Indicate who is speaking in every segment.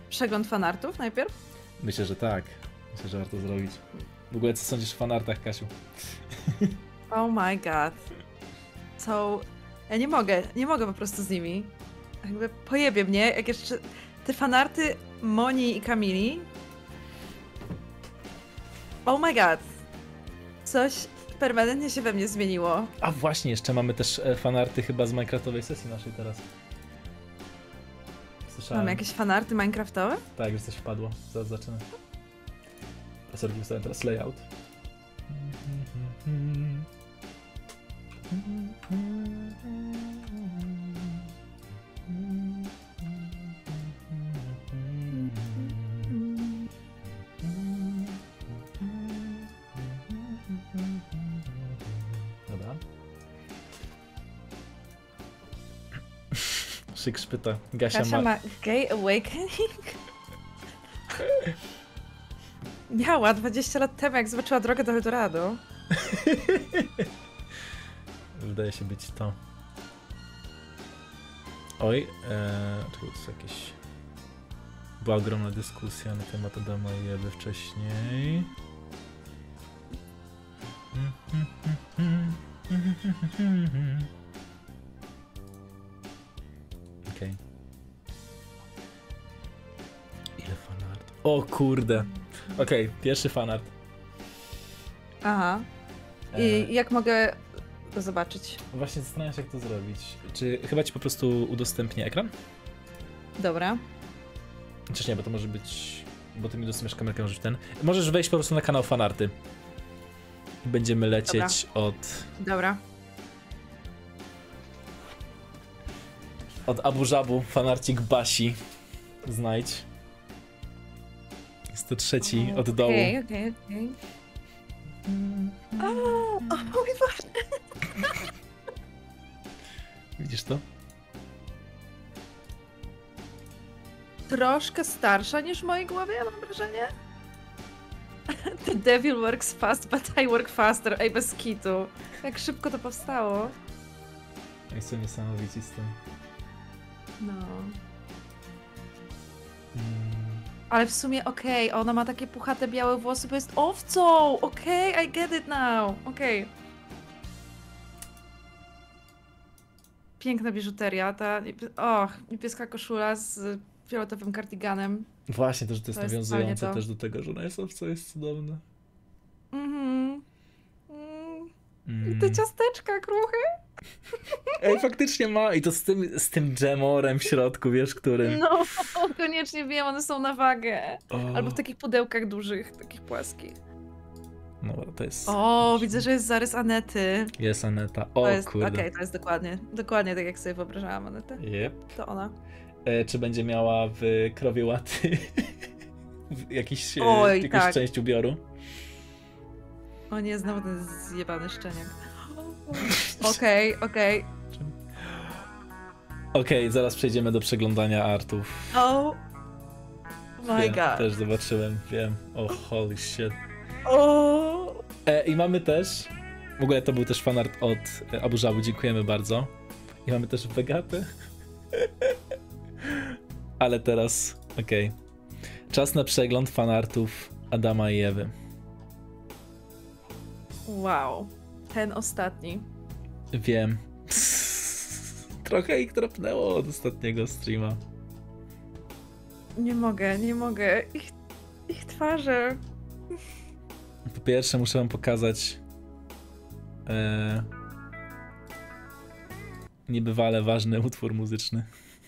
Speaker 1: przegląd fanartów najpierw?
Speaker 2: Myślę, że tak. Myślę, że warto zrobić. W ogóle co sądzisz o fanartach, Kasiu?
Speaker 1: Oh my god. Ja nie mogę po prostu z nimi. Jakby pojebie mnie, jak jeszcze te fanarty Moni i Kamili. Oh my god. Coś permanentnie się we mnie zmieniło.
Speaker 2: A właśnie, jeszcze mamy też fanarty chyba z Minecraftowej sesji naszej teraz. Słyszałem.
Speaker 1: Mamy jakieś fanarty minecraftowe?
Speaker 2: Tak, już coś wpadło. Zaraz zaczynę. Sorry, wstałem teraz layout. Dobra. Szyk szpyta.
Speaker 1: Kasia ma gay awakening? Miała 20 lat temu, jak zobaczyła drogę do Eldorado.
Speaker 2: Wydaje się być to. Oj, czekaj, to jest jakieś... Była ogromna dyskusja na temat Adama i Ewy wcześniej. Okej. Ile fanart? O kurde! Okej, pierwszy fanart.
Speaker 1: Aha. I jak mogę to zobaczyć?
Speaker 2: Właśnie zastanawiam się, jak to zrobić. Czy chyba ci po prostu udostępnię ekran?
Speaker 1: Dobra.
Speaker 2: Chociaż nie, bo to może być... Bo ty mi udostępniasz kamerkę, możesz ten... Możesz wejść po prostu na kanał fanarty. I będziemy lecieć od...
Speaker 1: Dobra.
Speaker 2: Od Abu Żabu, fanarcik Basi. Znajdź. Jest to trzeci od dołu.
Speaker 1: Okej. O mój Boże.
Speaker 2: Widzisz to?
Speaker 1: Troszkę starsza niż w mojej głowie, mam wrażenie. The devil works fast, but I work faster. Ej, bez kitu. Jak szybko to powstało.
Speaker 2: Jest to niesamowici z tym.
Speaker 1: No. Ale w sumie okej, ona ma takie puchate białe włosy, bo jest owcą! Okej, I get it now! Okej. Piękna biżuteria, ta niebieska koszula z fioletowym kardiganem.
Speaker 2: Właśnie, to, że to jest nawiązujące
Speaker 1: to.
Speaker 2: też do tego, że ona jest owcą, jest cudowne.
Speaker 1: I te ciasteczka kruche.
Speaker 2: Ej, faktycznie ma. I to z tym dżemorem w środku, wiesz, którym...
Speaker 1: No, koniecznie wiem, one są na wagę.
Speaker 2: O.
Speaker 1: Albo w takich pudełkach dużych, takich płaskich.
Speaker 2: No, to jest...
Speaker 1: Widzę, że jest zarys Anety.
Speaker 2: Jest Aneta. Kurde.
Speaker 1: Okej, to jest dokładnie tak, jak sobie wyobrażałam Anetę.
Speaker 2: Yep.
Speaker 1: To ona.
Speaker 2: Czy będzie miała w krowie łaty jakąś
Speaker 1: tak.
Speaker 2: część ubioru?
Speaker 1: O nie, znowu ten zjebany szczeniak. Okej.
Speaker 2: Okej, zaraz przejdziemy do przeglądania artów.
Speaker 1: Oh my
Speaker 2: Wiem,
Speaker 1: god.
Speaker 2: też zobaczyłem, wiem. Holy shit.
Speaker 1: O.
Speaker 2: I mamy też... W ogóle to był też fanart od Abu Żabu, dziękujemy bardzo. I mamy też Vegatę. Ale teraz, okej. Czas na przegląd fanartów Adama i Ewy.
Speaker 1: Wow. Ten ostatni.
Speaker 2: Wiem. Trochę ich tropnęło od ostatniego streama.
Speaker 1: Nie mogę. Ich twarze.
Speaker 2: Po pierwsze muszę wam pokazać niebywale ważny utwór muzyczny.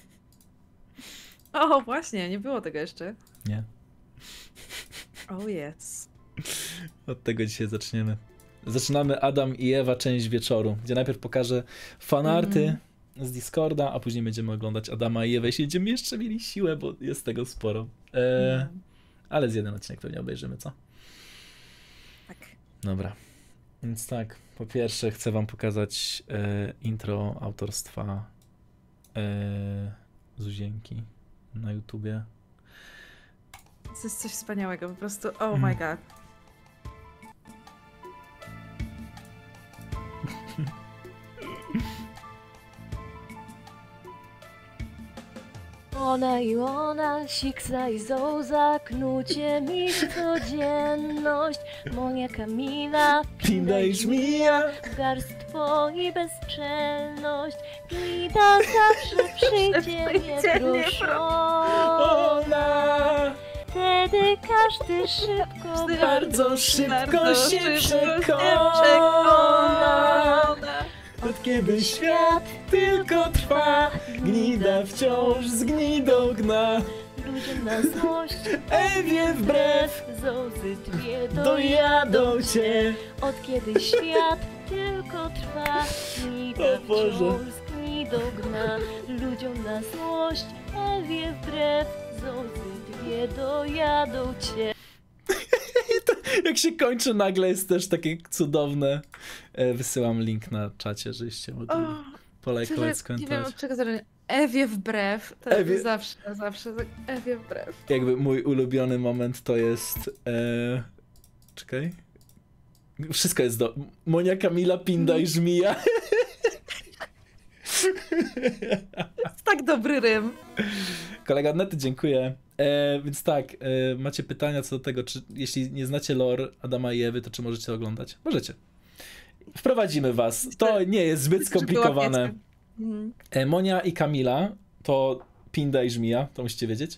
Speaker 1: O, właśnie, nie było tego jeszcze.
Speaker 2: Nie.
Speaker 1: Oh yes.
Speaker 2: Od tego dzisiaj zaczniemy. Zaczynamy Adam i Ewa, część wieczoru, gdzie najpierw pokażę fanarty z Discorda, a później będziemy oglądać Adama i Ewę, jeśli będziemy jeszcze mieli siłę, bo jest tego sporo. Ale z jeden odcinek pewnie obejrzymy, co?
Speaker 1: Tak.
Speaker 2: Dobra. Więc tak, po pierwsze chcę wam pokazać intro autorstwa Zuzienki na YouTubie.
Speaker 1: To jest coś wspaniałego, po prostu oh my god.
Speaker 3: Ona i ona, siksa i zołza, knucie mi codzienność. Moja Kamila,
Speaker 2: Pinda i żmija.
Speaker 3: garstwo i bezczelność. Glida zawsze przyjdzie nieproszona. Wtedy każdy szybko,
Speaker 2: Bardzo szybko się przekona. Od kiedy świat tylko trwa, gnida wciąż z gnidą gna.
Speaker 3: ludziom na złość,
Speaker 2: Ewie wbrew
Speaker 3: zołzy dwie
Speaker 2: dojadą cię.
Speaker 3: Od kiedy świat tylko trwa, gnida
Speaker 2: O Boże.
Speaker 3: wciąż z gnidą gna. Ludziom na złość, Ewie wbrew, zołzy dwie dojadą cię.
Speaker 2: Jak się kończy nagle jest też takie cudowne. Wysyłam link na czacie, żeście mogli polajkować,
Speaker 1: Nie wiem
Speaker 2: skomentować.
Speaker 1: od czego zacząć. Ewie wbrew. To
Speaker 2: Ewie-
Speaker 1: jest zawsze tak. Ewie wbrew.
Speaker 2: Jakby mój ulubiony moment to jest... Czekaj. Wszystko jest do... Monia, Kamila, Pinda i żmija.
Speaker 1: jest tak dobry rym.
Speaker 2: Kolega Nety, dziękuję. Więc tak, macie pytania co do tego, czy jeśli nie znacie lore Adama i Ewy, to czy możecie oglądać? Możecie. Wprowadzimy was. To nie jest zbyt skomplikowane. Monia i Kamila to Pinda i żmija, to musicie wiedzieć.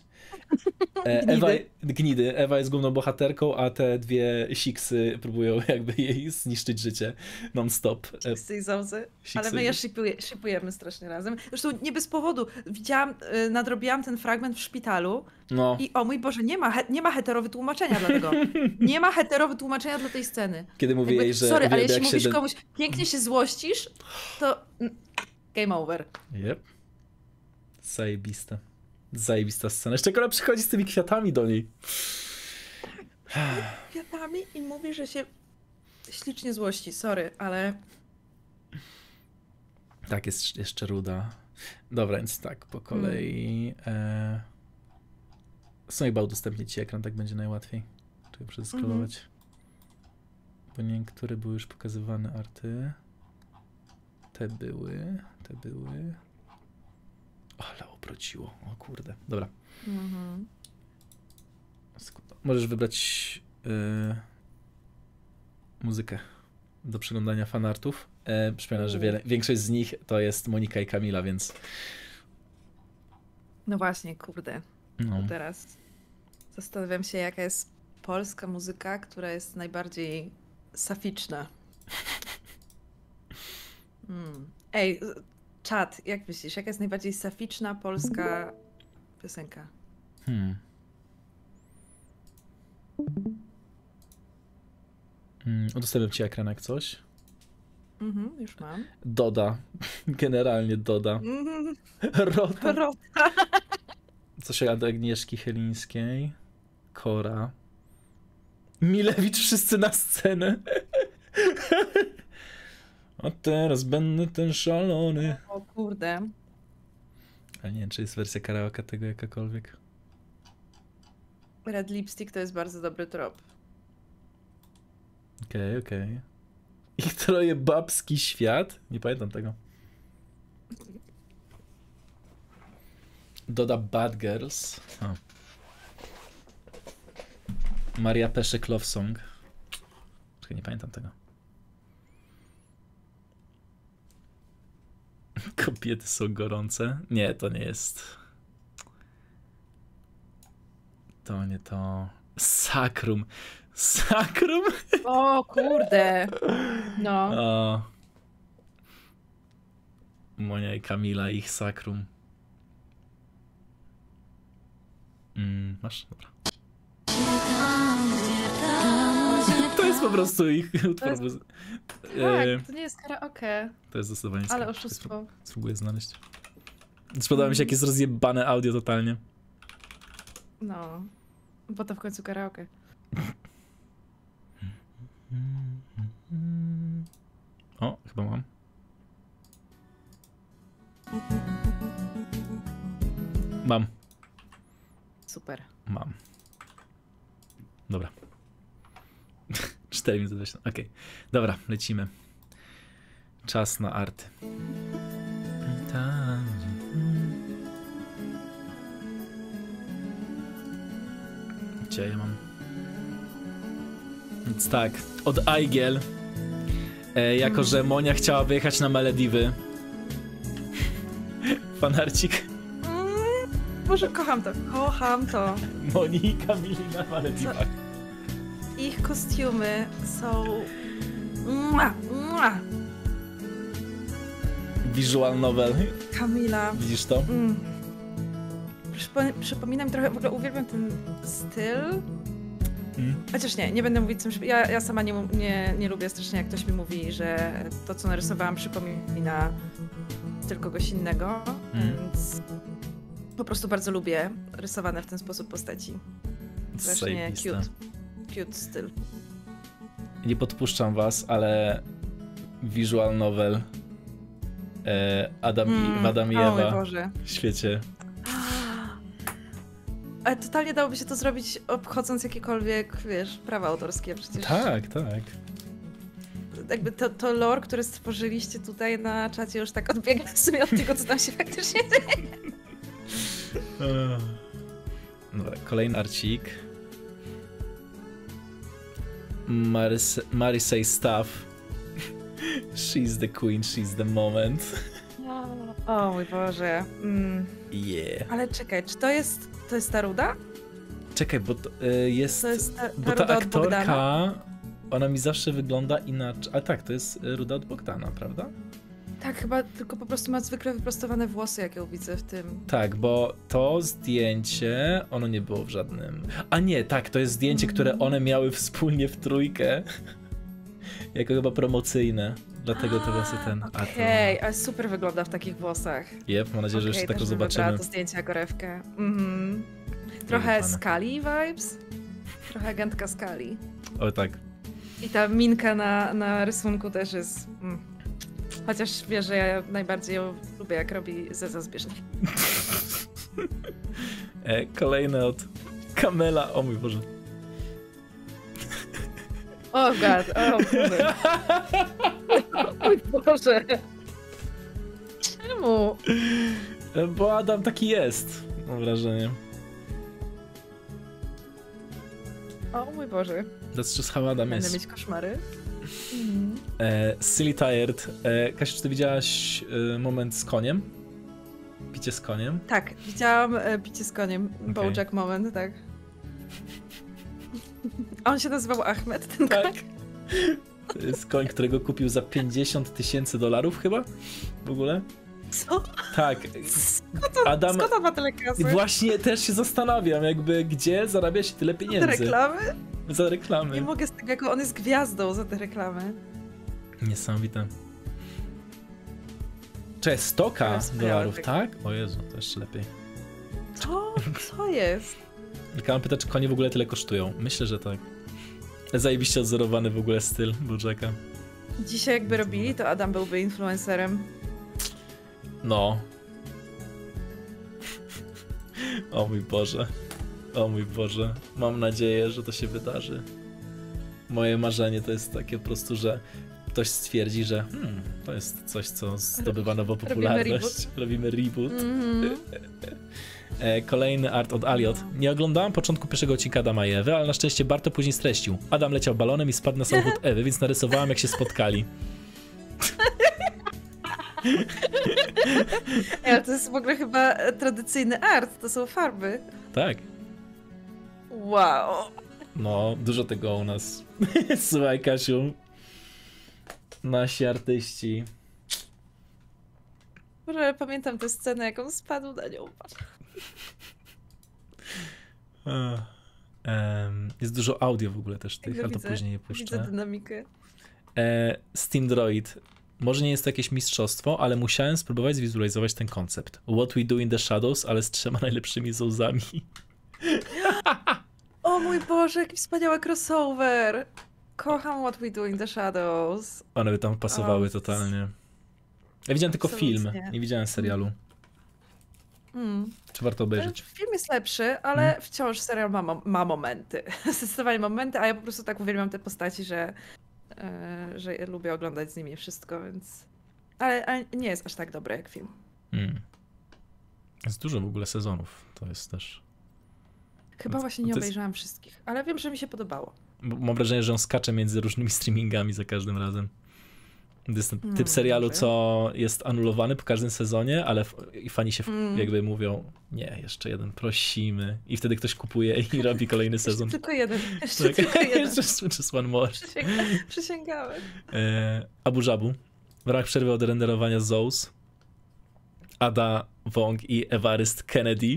Speaker 2: Gnidy. Ewa jest główną bohaterką, a te dwie siksy próbują jakby jej zniszczyć życie non-stop.
Speaker 1: Siksy i zołzy. Ale
Speaker 2: Siksy.
Speaker 1: my je shipujemy strasznie razem. Zresztą nie bez powodu. Widziałam, nadrobiłam ten fragment w szpitalu
Speaker 2: No,
Speaker 1: i o mój Boże, nie ma heterowytłumaczenia dla tego. Nie ma heterowytłumaczenia dla tej sceny.
Speaker 2: kiedy mówię
Speaker 1: Jakby,
Speaker 2: jej, że
Speaker 1: sorry, ale
Speaker 2: uwielbia,
Speaker 1: jeśli
Speaker 2: jak
Speaker 1: mówisz
Speaker 2: się...
Speaker 1: komuś, pięknie się złościsz, to game over.
Speaker 2: Yep. Zajebista. Zajebista scena. Jeszcze jak ona przychodzi z tymi kwiatami do niej.
Speaker 1: Kwiatami i mówi, że się ślicznie złości. Sorry, ale
Speaker 2: Tak, jest jeszcze ruda. Dobra, więc tak, po kolei. W sumie chyba udostępnię ci ekran, tak będzie najłatwiej. Czekaj, przeskalować. Bo niektóre były już pokazywane arty. Te były. Ale obróciło. O kurde. Dobra. Możesz wybrać muzykę do przeglądania fanartów. Przypominam, że większość z nich to jest Monika i Kamila, więc
Speaker 1: no właśnie, kurde.
Speaker 2: no.
Speaker 1: Teraz zastanawiam się, jaka jest polska muzyka, która jest najbardziej saficzna. Ej, czat, jak myślisz, jaka jest najbardziej saficzna polska piosenka?
Speaker 2: Udostępniam ci ekran jak coś.
Speaker 1: Już mam.
Speaker 2: Doda. Generalnie Doda. Rota.
Speaker 1: Rota.
Speaker 2: Coś od Agnieszki Chylińskiej. Kora. Milewicz, wszyscy na scenę. A teraz będę ten szalony.
Speaker 1: O kurde.
Speaker 2: Ale nie wiem, czy jest wersja karaoke tego jakakolwiek.
Speaker 1: Red Lipstick to jest bardzo dobry trop.
Speaker 2: Okej. Ich troje babski świat? Nie pamiętam tego. Doda Bad Girls. O. Maria Peszek Love Song. Czekaj, nie pamiętam tego. Kobiety są gorące. Nie, to nie jest. To nie to. Sakrum. Sakrum?
Speaker 1: O kurde. No.
Speaker 2: O. Monia i Kamila, ich sakrum. Masz? Dobra. To jest po prostu ich utwór.
Speaker 1: Tak, to nie jest karaoke.
Speaker 2: To jest zdecydowanie
Speaker 1: Ale
Speaker 2: skąd.
Speaker 1: oszustwo.
Speaker 2: Spróbuję znaleźć. Spodoba mi się, jak jest rozjebane audio totalnie.
Speaker 1: No. Bo to w końcu karaoke.
Speaker 2: O, chyba mam. Mam.
Speaker 1: Super.
Speaker 2: Mam. Dobra. 4 minuty 20. Okej. Dobra, lecimy. Czas na arty. gdzie ja mam? Więc tak, od Aigiel, jako że Monia chciała wyjechać na Malediwy. Fanarcik
Speaker 1: Boże, kocham to, kocham to.
Speaker 2: Moni i Kamili na Malediwach.
Speaker 1: Ich kostiumy są... Mua, mua.
Speaker 2: Visual novel.
Speaker 1: Kamila.
Speaker 2: Widzisz to?
Speaker 1: Przypomina mi trochę, w ogóle uwielbiam ten styl. Chociaż nie będę mówić, ja sama nie lubię strasznie, jak ktoś mi mówi, że to, co narysowałam, przypomina styl kogoś innego, więc po prostu bardzo lubię rysowane w ten sposób postaci. Strasznie cute styl.
Speaker 2: Nie podpuszczam was, ale visual novel Adam i Ewa
Speaker 1: Boże.
Speaker 2: w świecie.
Speaker 1: Ale totalnie dałoby się to zrobić, obchodząc jakiekolwiek, wiesz, prawa autorskie przecież.
Speaker 2: Tak.
Speaker 1: Jakby to lore, które stworzyliście tutaj na czacie, już tak odbiega w sumie od tego, co tam się faktycznie dzieje.
Speaker 2: Dobra, kolejny arcik. Marisay Stuff. She's the queen, she's the moment.
Speaker 1: O mój Boże.
Speaker 2: Yeah.
Speaker 1: Ale czekaj, czy to jest ta ruda?
Speaker 2: Czekaj, bo to jest...
Speaker 1: To jest
Speaker 2: bo
Speaker 1: ruda
Speaker 2: ta
Speaker 1: od Bogdana?
Speaker 2: aktorka, ona mi zawsze wygląda inaczej. Ale tak, to jest ruda od Bogdana, prawda?
Speaker 1: Tak, chyba tylko po prostu ma zwykle wyprostowane włosy, jak ją widzę w tym.
Speaker 2: Tak, bo to zdjęcie, ono nie było w żadnym... A nie, tak, to jest zdjęcie, które one miały wspólnie w trójkę. Jako chyba promocyjne. Dlatego to właśnie ten...
Speaker 1: Okej, ale super wygląda w takich włosach.
Speaker 2: Jep, mam nadzieję, że jeszcze taką zobaczymy.
Speaker 1: To zdjęcie jako rewkę. Trochę Scully vibes. Trochę agentka Scully.
Speaker 2: O tak.
Speaker 1: I ta minka na rysunku też jest... Chociaż wiesz, że ja najbardziej ją lubię, jak robi Zeza Zbieżnik.
Speaker 2: Kolejne od Kamela. O mój Boże.
Speaker 1: O God, o Boże. O mój Boże. Czemu?
Speaker 2: Bo Adam taki jest, mam wrażenie.
Speaker 1: O mój Boże.
Speaker 2: That's just how Adam
Speaker 1: Będę
Speaker 2: jest.
Speaker 1: mieć koszmary.
Speaker 2: Silly Tired. Kasiu, czy ty widziałaś moment z koniem? Picie z koniem?
Speaker 1: Tak, widziałam picie z koniem.
Speaker 2: Okay.
Speaker 1: BoJack moment, tak. A on się nazywał Ahmed, ten koń?
Speaker 2: To jest koń, którego kupił za $50,000 chyba? W ogóle?
Speaker 1: Co?
Speaker 2: Tak. Adam...
Speaker 1: Skąd on ma tyle kasy?
Speaker 2: Właśnie też się zastanawiam, jakby gdzie zarabia się tyle pieniędzy.
Speaker 1: Za reklamy?
Speaker 2: Za reklamy.
Speaker 1: Nie mogę z tego, jako on jest gwiazdą za te reklamy.
Speaker 2: Niesamowite. Czy $100,000, tak? O Jezu, to jeszcze lepiej.
Speaker 1: Co jest?
Speaker 2: Tylko mam pytać, czy konie w ogóle tyle kosztują. Myślę, że tak. Zajebiście odzorowany w ogóle styl BoJacka.
Speaker 1: Dzisiaj jakby robili, to Adam byłby influencerem.
Speaker 2: No. O mój Boże. O mój Boże. Mam nadzieję, że to się wydarzy. Moje marzenie to jest takie po prostu, że ktoś stwierdzi, że to jest coś, co zdobywa nową popularność. Robimy reboot. Kolejny art od Aliot. Nie oglądałam początku pierwszego odcinka Adama i Ewy, ale na szczęście Bart to później streścił. Adam leciał balonem i spadł na samochód Ewy, więc narysowałam, jak się spotkali.
Speaker 1: Ale to jest w ogóle chyba tradycyjny art, to są farby.
Speaker 2: Tak.
Speaker 1: Wow.
Speaker 2: No, dużo tego u nas. Słuchaj, Kasiu. Nasi artyści.
Speaker 1: Może pamiętam tę scenę, jak on spadł na nią.
Speaker 2: Jest dużo audio w ogóle też tych, ale to później nie puszczę.
Speaker 1: Widzę dynamikę.
Speaker 2: Steam Droid. Może nie jest to jakieś mistrzostwo, ale musiałem spróbować zwizualizować ten koncept. What We Do in the Shadows, ale z 3 najlepszymi zołzami.
Speaker 1: O mój Boże, jaki wspaniały crossover! Kocham What We Do in the Shadows.
Speaker 2: One by tam pasowały totalnie. Ja widziałem tylko film, nie widziałem serialu. Czy warto obejrzeć?
Speaker 1: Film jest lepszy, ale wciąż serial ma momenty. Zdecydowanie momenty, a ja po prostu tak uwielbiam te postaci, że lubię oglądać z nimi wszystko, więc... Ale nie jest aż tak dobre jak film.
Speaker 2: Jest dużo w ogóle sezonów, to jest też...
Speaker 1: Chyba właśnie nie obejrzałam wszystkich, ale wiem, że mi się podobało.
Speaker 2: Mam wrażenie, że on skacze między różnymi streamingami za każdym razem. To jest ten typ serialu, co jest anulowany po każdym sezonie, ale i fani się jakby mówią, nie, jeszcze jeden, prosimy. I wtedy ktoś kupuje i robi kolejny sezon.
Speaker 1: Jeszcze tylko jeden.
Speaker 2: Just one more.
Speaker 1: Przysięgałem.
Speaker 2: Abu Jabu. W ramach przerwy od renderowania Zeus, Ada Wong i Evarist Kennedy.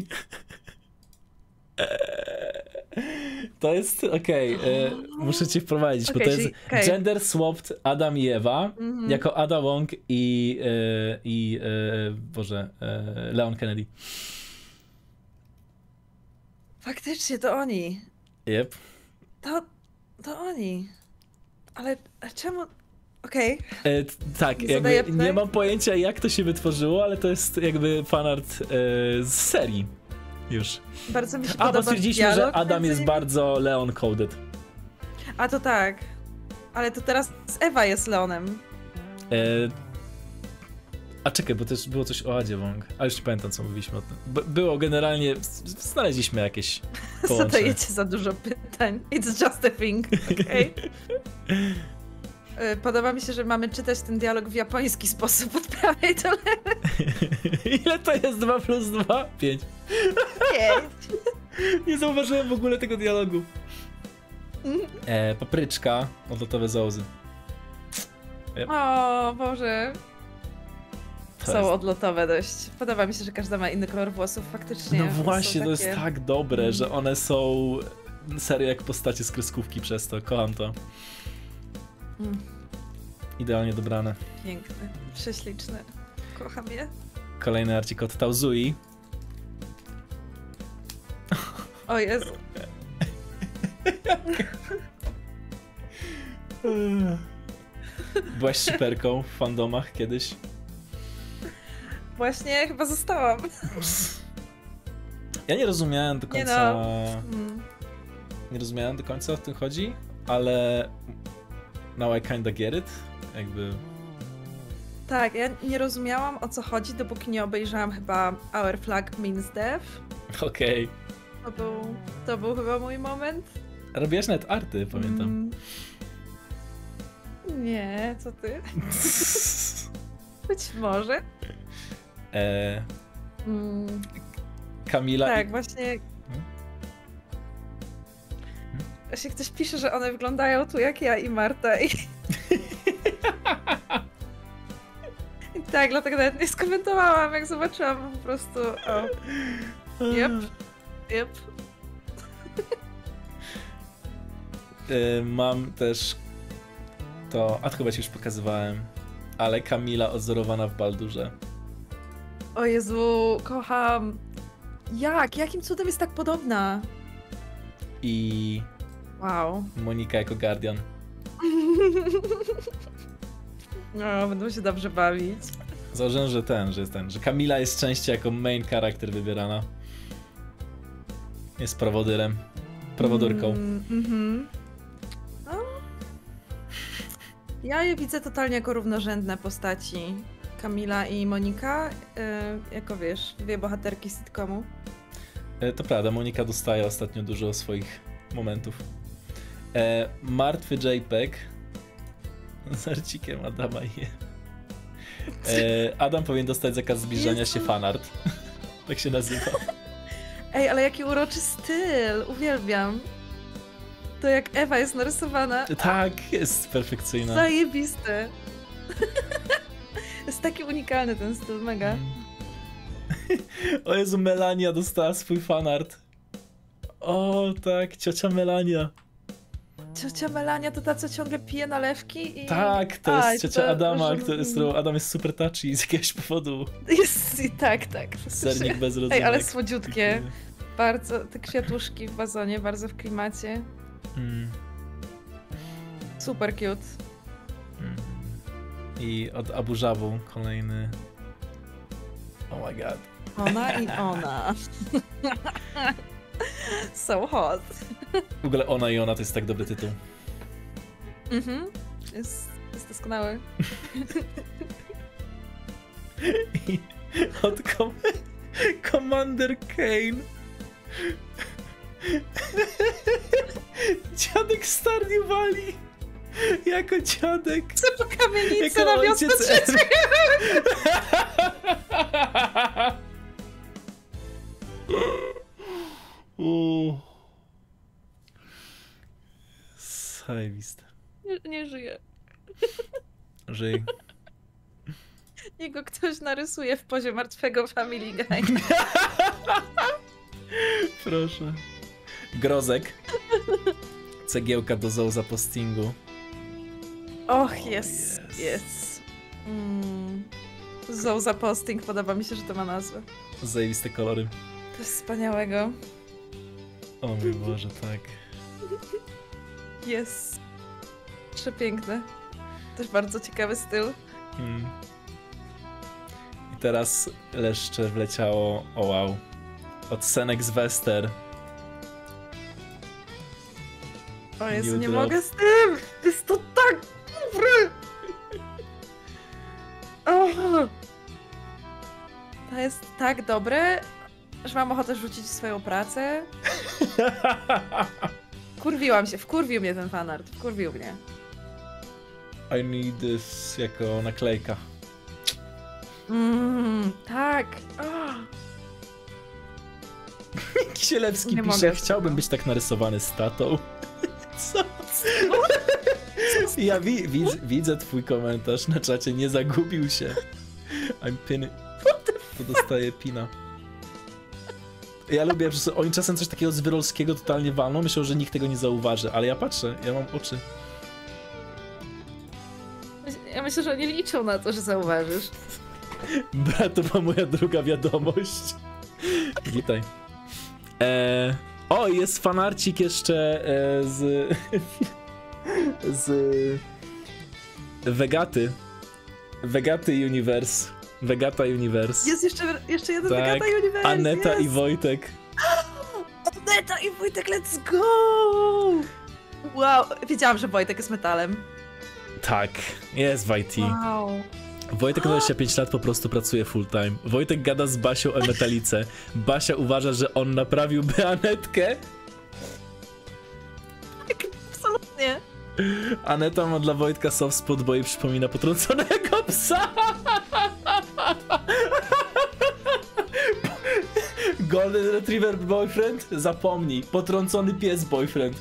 Speaker 2: To jest okej. Muszę cię wprowadzić, bo to jest gender swapped Adam i Ewa jako Ada Wong i Leon Kennedy.
Speaker 1: Faktycznie, to oni.
Speaker 2: Yep.
Speaker 1: To oni. Ale czemu... Okej.
Speaker 2: Tak, jakby nie mam pojęcia, jak to się wytworzyło, ale to jest jakby fanart z serii już.
Speaker 1: Bardzo mi się podoba.
Speaker 2: Bo stwierdziliśmy, że Adam jest bardzo Leon-coded.
Speaker 1: A to tak. Ale to teraz Ewa jest Leonem.
Speaker 2: A czekaj, bo też było coś o Adzie Wong. A już nie pamiętam, co mówiliśmy o tym. Było generalnie... Znaleźliśmy jakieś połączenie.
Speaker 1: Zadajecie za dużo pytań. It's just a thing, okej? Podoba mi się, że mamy czytać ten dialog w japoński sposób od prawej do lewej.
Speaker 2: Ile to jest 2 plus 2? 5.
Speaker 1: 5.
Speaker 2: Nie zauważyłem w ogóle tego dialogu. Papryczka, odlotowe zołzy.
Speaker 1: Yep. O Boże. Są odlotowe dość. Podoba mi się, że każda ma inny kolor włosów, faktycznie.
Speaker 2: No właśnie, to
Speaker 1: takie...
Speaker 2: jest tak dobre, że one są serio jak postacie z kreskówki przez to. Kocham to. Idealnie dobrane.
Speaker 1: Piękne, prześliczne. Kocham je.
Speaker 2: Kolejny arcik od Tauzui.
Speaker 1: O Jezu.
Speaker 2: Byłaś szyperką w fandomach kiedyś?
Speaker 1: Właśnie, chyba zostałam.
Speaker 2: Ja nie rozumiałem do końca... Nie rozumiałem do końca, o tym chodzi, ale... Now I kinda get it. Jakby...
Speaker 1: Tak, ja nie rozumiałam, o co chodzi, dopóki nie obejrzałam chyba Our Flag Means Death.
Speaker 2: Okej.
Speaker 1: To był chyba mój moment.
Speaker 2: Robiłaś nawet arty, pamiętam.
Speaker 1: Nie, co ty? Być może.
Speaker 2: Kamila...
Speaker 1: Tak, właśnie... Właśnie ktoś pisze, że one wyglądają tu jak ja i Marta i... I tak, dlatego nawet nie skomentowałam, jak zobaczyłam po prostu... O. Yep.
Speaker 2: Mam też to... A to chyba ci już pokazywałem. Ale Kamila odzorowana w Baldurze.
Speaker 1: O Jezu, kocham. Jakim cudem jest tak podobna?
Speaker 2: I...
Speaker 1: Wow.
Speaker 2: Monika jako Guardian.
Speaker 1: No, będą się dobrze bawić.
Speaker 2: Założyłem, że Kamila jest częściej jako main character wybierana. Jest prowodyrką.
Speaker 1: No. Ja je widzę totalnie jako równorzędne postaci. Kamila i Monika, jako wiesz, dwie bohaterki sitcomu.
Speaker 2: To prawda, Monika dostaje ostatnio dużo swoich momentów. Martwy JPEG z arcikiem Adama i Adam powinien dostać zakaz zbliżania się fanart. Tak się nazywa.
Speaker 1: Ej, ale jaki uroczy styl! Uwielbiam. To jak Ewa jest narysowana.
Speaker 2: Tak, jest perfekcyjna.
Speaker 1: Zajebiste. Jest taki unikalny ten styl, mega.
Speaker 2: O Jezu, Melania dostała swój fanart. O tak, ciocia Melania.
Speaker 1: Ciocia Melania to ta, co ciągle pije nalewki i...
Speaker 2: Tak, to jest ciocia Adama, z którą Adam jest super touchy z jakiegoś powodu.
Speaker 1: Jest i tak.
Speaker 2: Sernik bez rodzynek.
Speaker 1: Ej, ale słodziutkie. Bardzo, te kwiatuszki w wazonie, bardzo w klimacie. Super cute.
Speaker 2: I od Abu Jabu kolejny... Oh my god.
Speaker 1: Ona i ona. So hot.
Speaker 2: W ogóle Ona i ona to jest tak dobry tytuł.
Speaker 1: Jest doskonały.
Speaker 2: I od Commander Kane. Dziadek Stardew Valley. Jako dziadek.
Speaker 1: Chcę po kamienicę
Speaker 2: Jako
Speaker 1: na wiosnę
Speaker 2: ojciec
Speaker 1: trzecią.
Speaker 2: Zajebiste.
Speaker 1: Nie żyje.
Speaker 2: Żyj.
Speaker 1: Niech go ktoś narysuje w pozie martwego Family Guy.
Speaker 2: Proszę. Grozek. Cegiełka do Zouza postingu.
Speaker 1: Och, jest. Zouza Posting, podoba mi się, że to ma nazwę.
Speaker 2: Zajebiste kolory.
Speaker 1: Coś wspaniałego.
Speaker 2: O mój Boże, tak.
Speaker 1: Jest. Przepiękne. Też bardzo ciekawy styl.
Speaker 2: I teraz leszcze wleciało, o wow, od Senex Wester.
Speaker 1: O Jezu,
Speaker 2: New
Speaker 1: nie
Speaker 2: drop.
Speaker 1: mogę z tym! Jest to tak dobre! Oh. To jest tak dobre, że mam ochotę rzucić swoją pracę. Kurwiłam się, wkurwił mnie ten fanart, wkurwił mnie.
Speaker 2: I need this jako naklejka.
Speaker 1: Tak. Oh.
Speaker 2: Kisielewski
Speaker 1: Nie
Speaker 2: pisze,
Speaker 1: mogę.
Speaker 2: chciałbym być tak narysowany z tatą. Co? Ja widzę twój komentarz na czacie, nie zagubił się. I'm pin. To dostaje pina. Ja lubię, że oni czasem coś takiego z Wyrolskiego totalnie walną, myślą, że nikt tego nie zauważy, ale ja patrzę, ja mam oczy.
Speaker 1: Ja myślę, że oni liczą na to, że zauważysz.
Speaker 2: Brat, to była moja druga wiadomość. Witaj. O, jest fanarcik jeszcze z Vegaty. Vegaty Universe. Vegata Universe.
Speaker 1: Jest jeszcze jeden
Speaker 2: Tak,
Speaker 1: Vegata Universe.
Speaker 2: Aneta
Speaker 1: jest.
Speaker 2: i Wojtek.
Speaker 1: Aneta i Wojtek, let's go! Wow, wiedziałam, że Wojtek jest metalem.
Speaker 2: Tak, jest w IT.
Speaker 1: Wow.
Speaker 2: Wojtek 25 lat po prostu pracuje full time. Wojtek gada z Basią o metalice. Basia uważa, że on naprawiłby Anetkę.
Speaker 1: Tak, absolutnie.
Speaker 2: Aneta ma dla Wojtka soft spot, bo jej przypomina potrąconego psa. Golden Retriever boyfriend? Zapomnij. Potrącony pies boyfriend.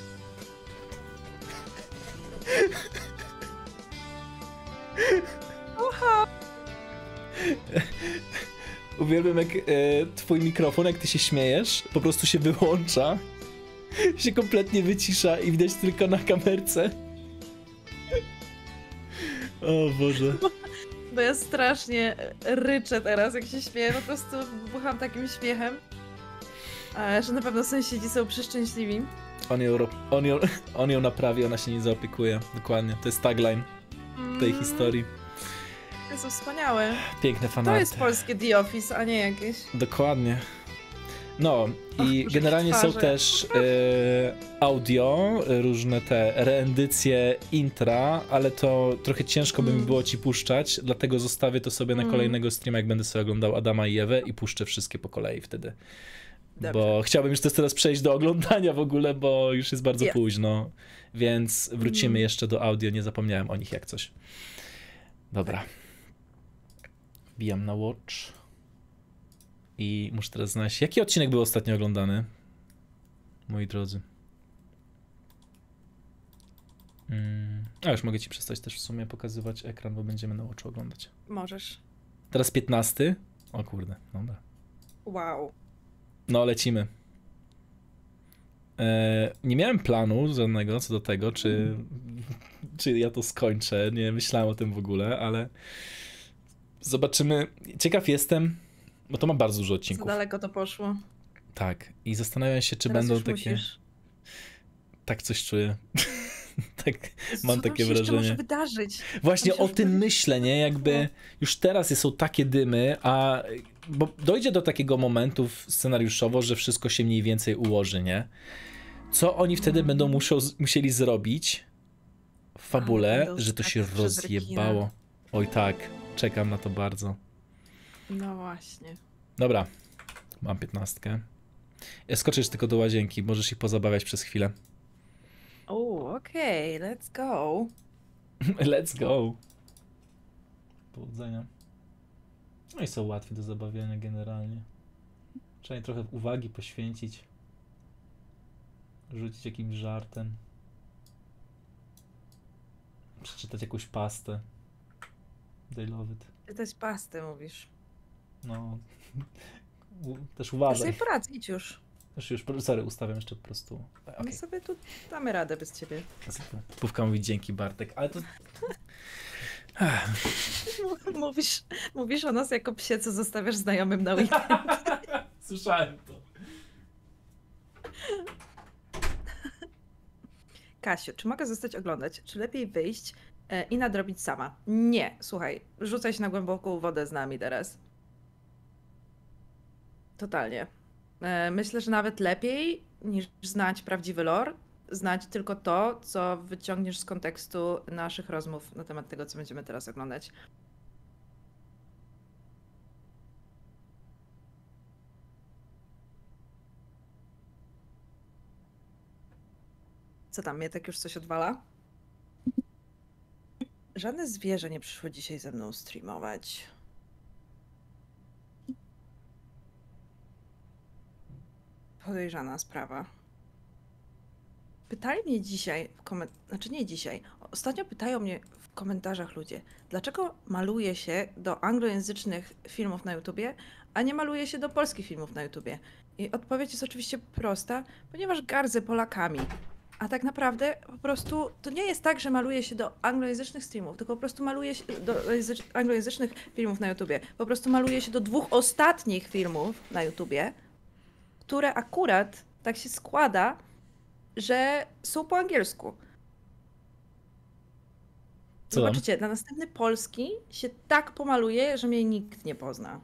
Speaker 2: Uwielbiam jak twój mikrofon, jak ty się śmiejesz, po prostu się wyłącza, się kompletnie wycisza i widać tylko na kamerce. O Boże.
Speaker 1: Bo ja strasznie ryczę teraz, jak się śmieję, po prostu bucham takim śmiechem, że na pewno sąsiedzi są przeszczęśliwi.
Speaker 2: On ją naprawi, ona się nie zaopiekuje. Dokładnie, to jest tagline tej historii.
Speaker 1: To są wspaniałe.
Speaker 2: Piękne
Speaker 1: To
Speaker 2: fanarty.
Speaker 1: jest polskie The Office, a nie jakieś.
Speaker 2: Dokładnie. No i
Speaker 1: Boże,
Speaker 2: generalnie
Speaker 1: jakie
Speaker 2: są
Speaker 1: twarze.
Speaker 2: też audio, różne te reendycje intra, ale to trochę ciężko by mi było ci puszczać, dlatego zostawię to sobie na kolejnego streama, jak będę sobie oglądał Adama i Ewę i puszczę wszystkie po kolei wtedy.
Speaker 1: Dobrze.
Speaker 2: Bo chciałbym już teraz przejść do oglądania w ogóle, bo już jest bardzo późno, więc wrócimy jeszcze do audio, nie zapomniałem o nich jak coś. Dobra. Wbijam na watch. I muszę teraz znaleźć, jaki odcinek był ostatnio oglądany, moi drodzy. A już mogę ci przestać też w sumie pokazywać ekran, bo będziemy na watchu oglądać.
Speaker 1: Możesz.
Speaker 2: Teraz 15. O kurde, dobra.
Speaker 1: Wow.
Speaker 2: No, lecimy. Nie miałem planu żadnego co do tego, czy ja to skończę. Nie myślałem o tym w ogóle, ale zobaczymy. Ciekaw jestem, bo to ma bardzo dużo
Speaker 1: Za
Speaker 2: odcinków.
Speaker 1: daleko to poszło.
Speaker 2: Tak. I zastanawiam się, czy
Speaker 1: Teraz
Speaker 2: będą
Speaker 1: już
Speaker 2: takie...
Speaker 1: musisz.
Speaker 2: Tak coś czuję. Tak,
Speaker 1: Co
Speaker 2: mam
Speaker 1: tam
Speaker 2: takie
Speaker 1: się jeszcze
Speaker 2: wrażenie.
Speaker 1: może wydarzyć?
Speaker 2: Właśnie
Speaker 1: Tam się
Speaker 2: o
Speaker 1: już
Speaker 2: tym
Speaker 1: wydarzy-
Speaker 2: myślę, nie? Jakby już teraz są takie dymy, a bo dojdzie do takiego momentu scenariuszowo, że wszystko się mniej więcej ułoży, nie? Co oni wtedy będą musieli zrobić w fabule,
Speaker 1: będą
Speaker 2: że to się
Speaker 1: skakać przez
Speaker 2: rozjebało. Oj tak, czekam na to bardzo.
Speaker 1: No właśnie.
Speaker 2: Dobra, mam 15. Skoczysz tylko do łazienki, możesz się pozabawiać przez chwilę.
Speaker 1: Okej, let's go.
Speaker 2: Let's go. Powodzenia. No i są łatwi do zabawiania generalnie. Trzeba im trochę uwagi poświęcić. Rzucić jakimś żartem. Przeczytać jakąś pastę. They love it.
Speaker 1: Czytać pastę, mówisz.
Speaker 2: No. Też
Speaker 1: Ja
Speaker 2: uważaj.
Speaker 1: sobie poradzę, idź już.
Speaker 2: Już, sorry, ustawiam jeszcze po prostu.
Speaker 1: My
Speaker 2: Okay.
Speaker 1: sobie tu damy radę bez ciebie.
Speaker 2: Pówka mówi dzięki, Bartek, ale to...
Speaker 1: Mówisz o nas jako psie, co zostawiasz znajomym na weekend.
Speaker 2: Słyszałem to.
Speaker 1: Kasiu, czy mogę zostać oglądać? Czy lepiej wyjść i nadrobić sama? Nie, słuchaj, rzucaj się na głęboką wodę z nami teraz. Totalnie. Myślę, że nawet lepiej niż znać prawdziwy lore, znać tylko to, co wyciągniesz z kontekstu naszych rozmów na temat tego, co będziemy teraz oglądać. Co tam, Mietek już coś odwala? Żadne zwierzę nie przyszło dzisiaj ze mną streamować. Podejrzana sprawa. Pytali mnie dzisiaj znaczy nie dzisiaj. Ostatnio pytają mnie w komentarzach ludzie, dlaczego maluje się do anglojęzycznych filmów na YouTubie, a nie maluje się do polskich filmów na YouTubie. I odpowiedź jest oczywiście prosta, ponieważ gardzę Polakami. A tak naprawdę po prostu to nie jest tak, że maluje się do anglojęzycznych streamów, tylko po prostu maluje się do anglojęzycznych filmów na YouTubie. Po prostu maluje się do 2 ostatnich filmów na YouTubie, które akurat tak się składa, że są po angielsku. Zobaczycie, na następny polski się tak pomaluje, że mnie nikt nie pozna.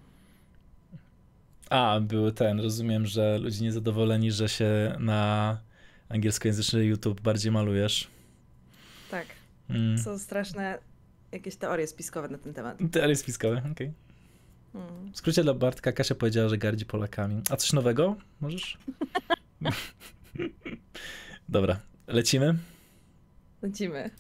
Speaker 2: Był rozumiem, że ludzie niezadowoleni, że się na angielskojęzyczny YouTube bardziej malujesz.
Speaker 1: Tak. Są straszne jakieś teorie spiskowe na ten temat.
Speaker 2: Teorie spiskowe, okej. W skrócie dla Bartka, Kasia powiedziała, że gardzi Polakami. A coś nowego? Możesz? Dobra, lecimy?
Speaker 1: Lecimy.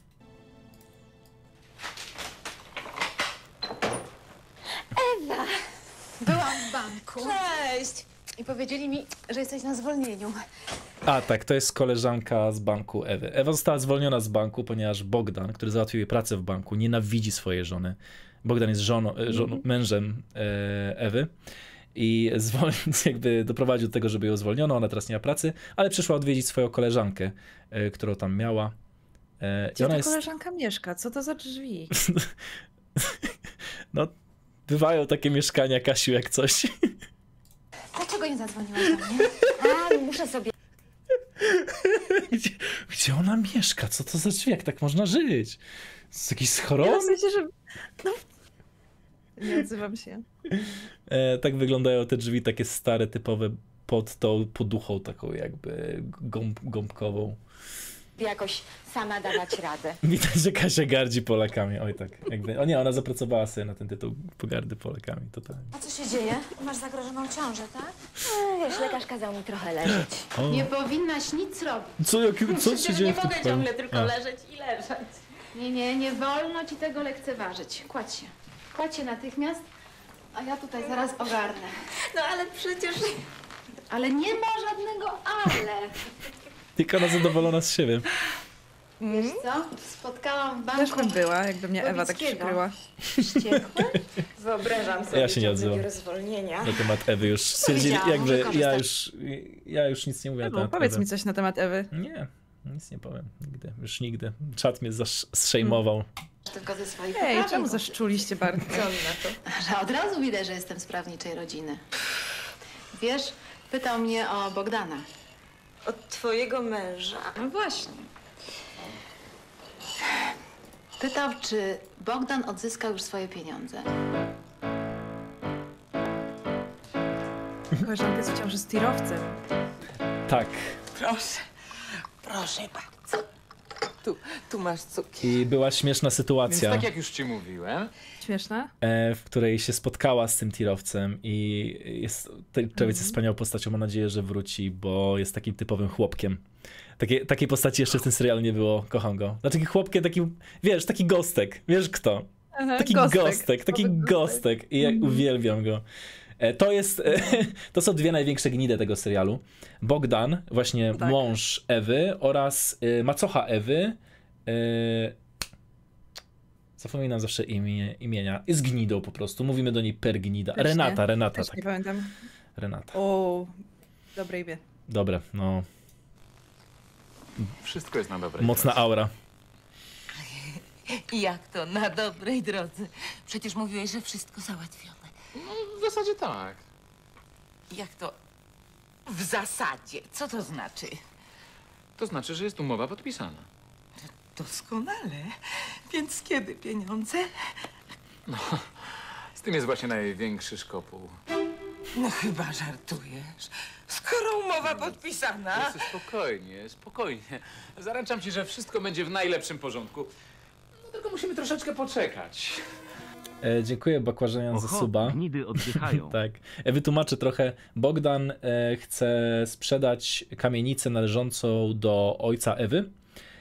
Speaker 4: Ewa! Byłam w banku. Cześć! I powiedzieli mi, że jesteś na zwolnieniu.
Speaker 2: Tak, to jest koleżanka z banku Ewy. Ewa została zwolniona z banku, ponieważ Bogdan, który załatwił jej pracę w banku, nienawidzi swojej żony. Bogdan jest mężem Ewy i jakby doprowadził do tego, żeby ją zwolniono, ona teraz nie ma pracy, ale przyszła odwiedzić swoją koleżankę, którą tam miała.
Speaker 1: Gdzie ta koleżanka mieszka? Co to za drzwi?
Speaker 2: No, bywają takie mieszkania, Kasiu, jak coś.
Speaker 4: Dlaczego nie zadzwoniłaś do mnie? Muszę sobie...
Speaker 2: Gdzie ona mieszka? Co to za drzwi? Jak tak można żyć? Z jakiś schron?
Speaker 1: Ja w sensie, że... No... Nie odzywam się.
Speaker 2: Tak wyglądają te drzwi, takie stare, typowe, pod tą poduchą taką jakby gąbkową.
Speaker 4: Jakoś sama dawać radę.
Speaker 2: Widać, że Kasia gardzi Polakami. Oj tak, jakby. O nie, ona zapracowała sobie na ten tytuł pogardy Polakami, totalnie.
Speaker 4: A co się dzieje? Masz zagrożoną ciążę, tak? Wiesz, lekarz kazał mi trochę leżeć. Nie powinnaś nic robić.
Speaker 2: Co się dzieje?
Speaker 4: Nie mogę ciągle tylko leżeć i leżeć. Nie wolno ci tego lekceważyć. Kładź się. Kładź się natychmiast, a ja tutaj zaraz ogarnę. No ale przecież... Ale nie ma żadnego ale.
Speaker 2: Tylko ona zadowolona z siebie.
Speaker 4: Wiesz co? Spotkałam w banku...
Speaker 1: Też bym była, jakby mnie Ewa tak
Speaker 4: Łowickiego.
Speaker 1: przykryła.
Speaker 4: Wściekły? Wyobrażam sobie
Speaker 2: Ja się nie odzywam
Speaker 4: zwolnienia.
Speaker 2: na temat Ewy już. Stwierdzili, jakby ja już nic nie mówię na
Speaker 1: No,
Speaker 2: temat
Speaker 1: powiedz
Speaker 2: Ewy.
Speaker 1: mi coś na temat Ewy.
Speaker 2: Nie, nic nie powiem. Nigdy. Już nigdy. Czat mnie zszejmował.
Speaker 4: Tylko ze swoich
Speaker 1: Ej,
Speaker 4: poprawek.
Speaker 1: czemu zaszczuliście bardzo?
Speaker 4: Co mi na to? Że od razu widać, że jestem z prawniczej rodziny. Wiesz, pytał mnie o Bogdana.
Speaker 5: Od twojego męża.
Speaker 4: No właśnie. Pytał, czy Bogdan odzyskał już swoje pieniądze.
Speaker 1: Koleżanka jest w ciąży z tirowcem.
Speaker 2: Tak.
Speaker 5: Proszę bardzo.
Speaker 6: Tu masz cukier.
Speaker 2: I była śmieszna
Speaker 7: Więc
Speaker 2: sytuacja,
Speaker 7: tak jak już ci mówiłem,
Speaker 1: Śmieszne?
Speaker 2: w której się spotkała z tym tirowcem i ten czewiec jest wspaniałą postacią, mam nadzieję, że wróci, bo jest takim typowym chłopkiem. Takiej postaci jeszcze w tym serialu nie było, kocham go. Znaczy taki chłopkiem, taki, wiesz, taki gostek, wiesz kto? Taki gostek i ja uwielbiam go. To są dwie największe gnidy tego serialu. Bogdan, właśnie mąż Ewy oraz macocha Ewy, zapominam zawsze imienia, jest gnidą po prostu, mówimy do niej per gnida. Renata,
Speaker 1: Też
Speaker 2: tak.
Speaker 1: nie pamiętam.
Speaker 2: Renata.
Speaker 1: O, dobre imię.
Speaker 2: Dobre, no.
Speaker 7: wszystko jest na dobrej
Speaker 2: Mocna
Speaker 7: drodze.
Speaker 2: aura.
Speaker 6: Jak to na dobrej drodze? Przecież mówiłeś, że wszystko załatwione.
Speaker 7: No, w zasadzie tak.
Speaker 6: Jak to w zasadzie? Co to znaczy?
Speaker 7: To znaczy, że jest umowa podpisana.
Speaker 6: Doskonale. Więc kiedy pieniądze?
Speaker 7: Z tym jest właśnie największy szkopuł.
Speaker 6: No chyba żartujesz. Skoro umowa podpisana...
Speaker 7: Jezu, spokojnie. Zaręczam ci, że wszystko będzie w najlepszym porządku. No tylko musimy troszeczkę poczekać.
Speaker 2: Dziękuję bakłażanian za suba.
Speaker 8: Gnidy oddychają.
Speaker 2: Tak. Wytłumaczę trochę. Bogdan chce sprzedać kamienicę należącą do ojca Ewy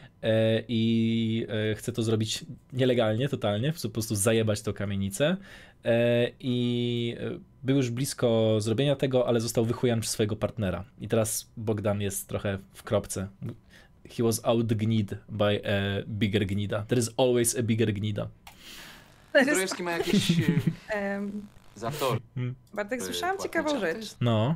Speaker 2: i chce to zrobić nielegalnie, totalnie, po prostu zajebać tą kamienicę i był już blisko zrobienia tego, ale został wychujany przez swojego partnera i teraz Bogdan jest trochę w kropce. He was outgnid by a bigger gnida. There is always a bigger gnida.
Speaker 7: Zdrojewski ma jakieś zatory.
Speaker 1: Bartek, słyszałam
Speaker 7: płatne
Speaker 1: ciekawą
Speaker 7: czaty.
Speaker 1: rzecz,
Speaker 2: No.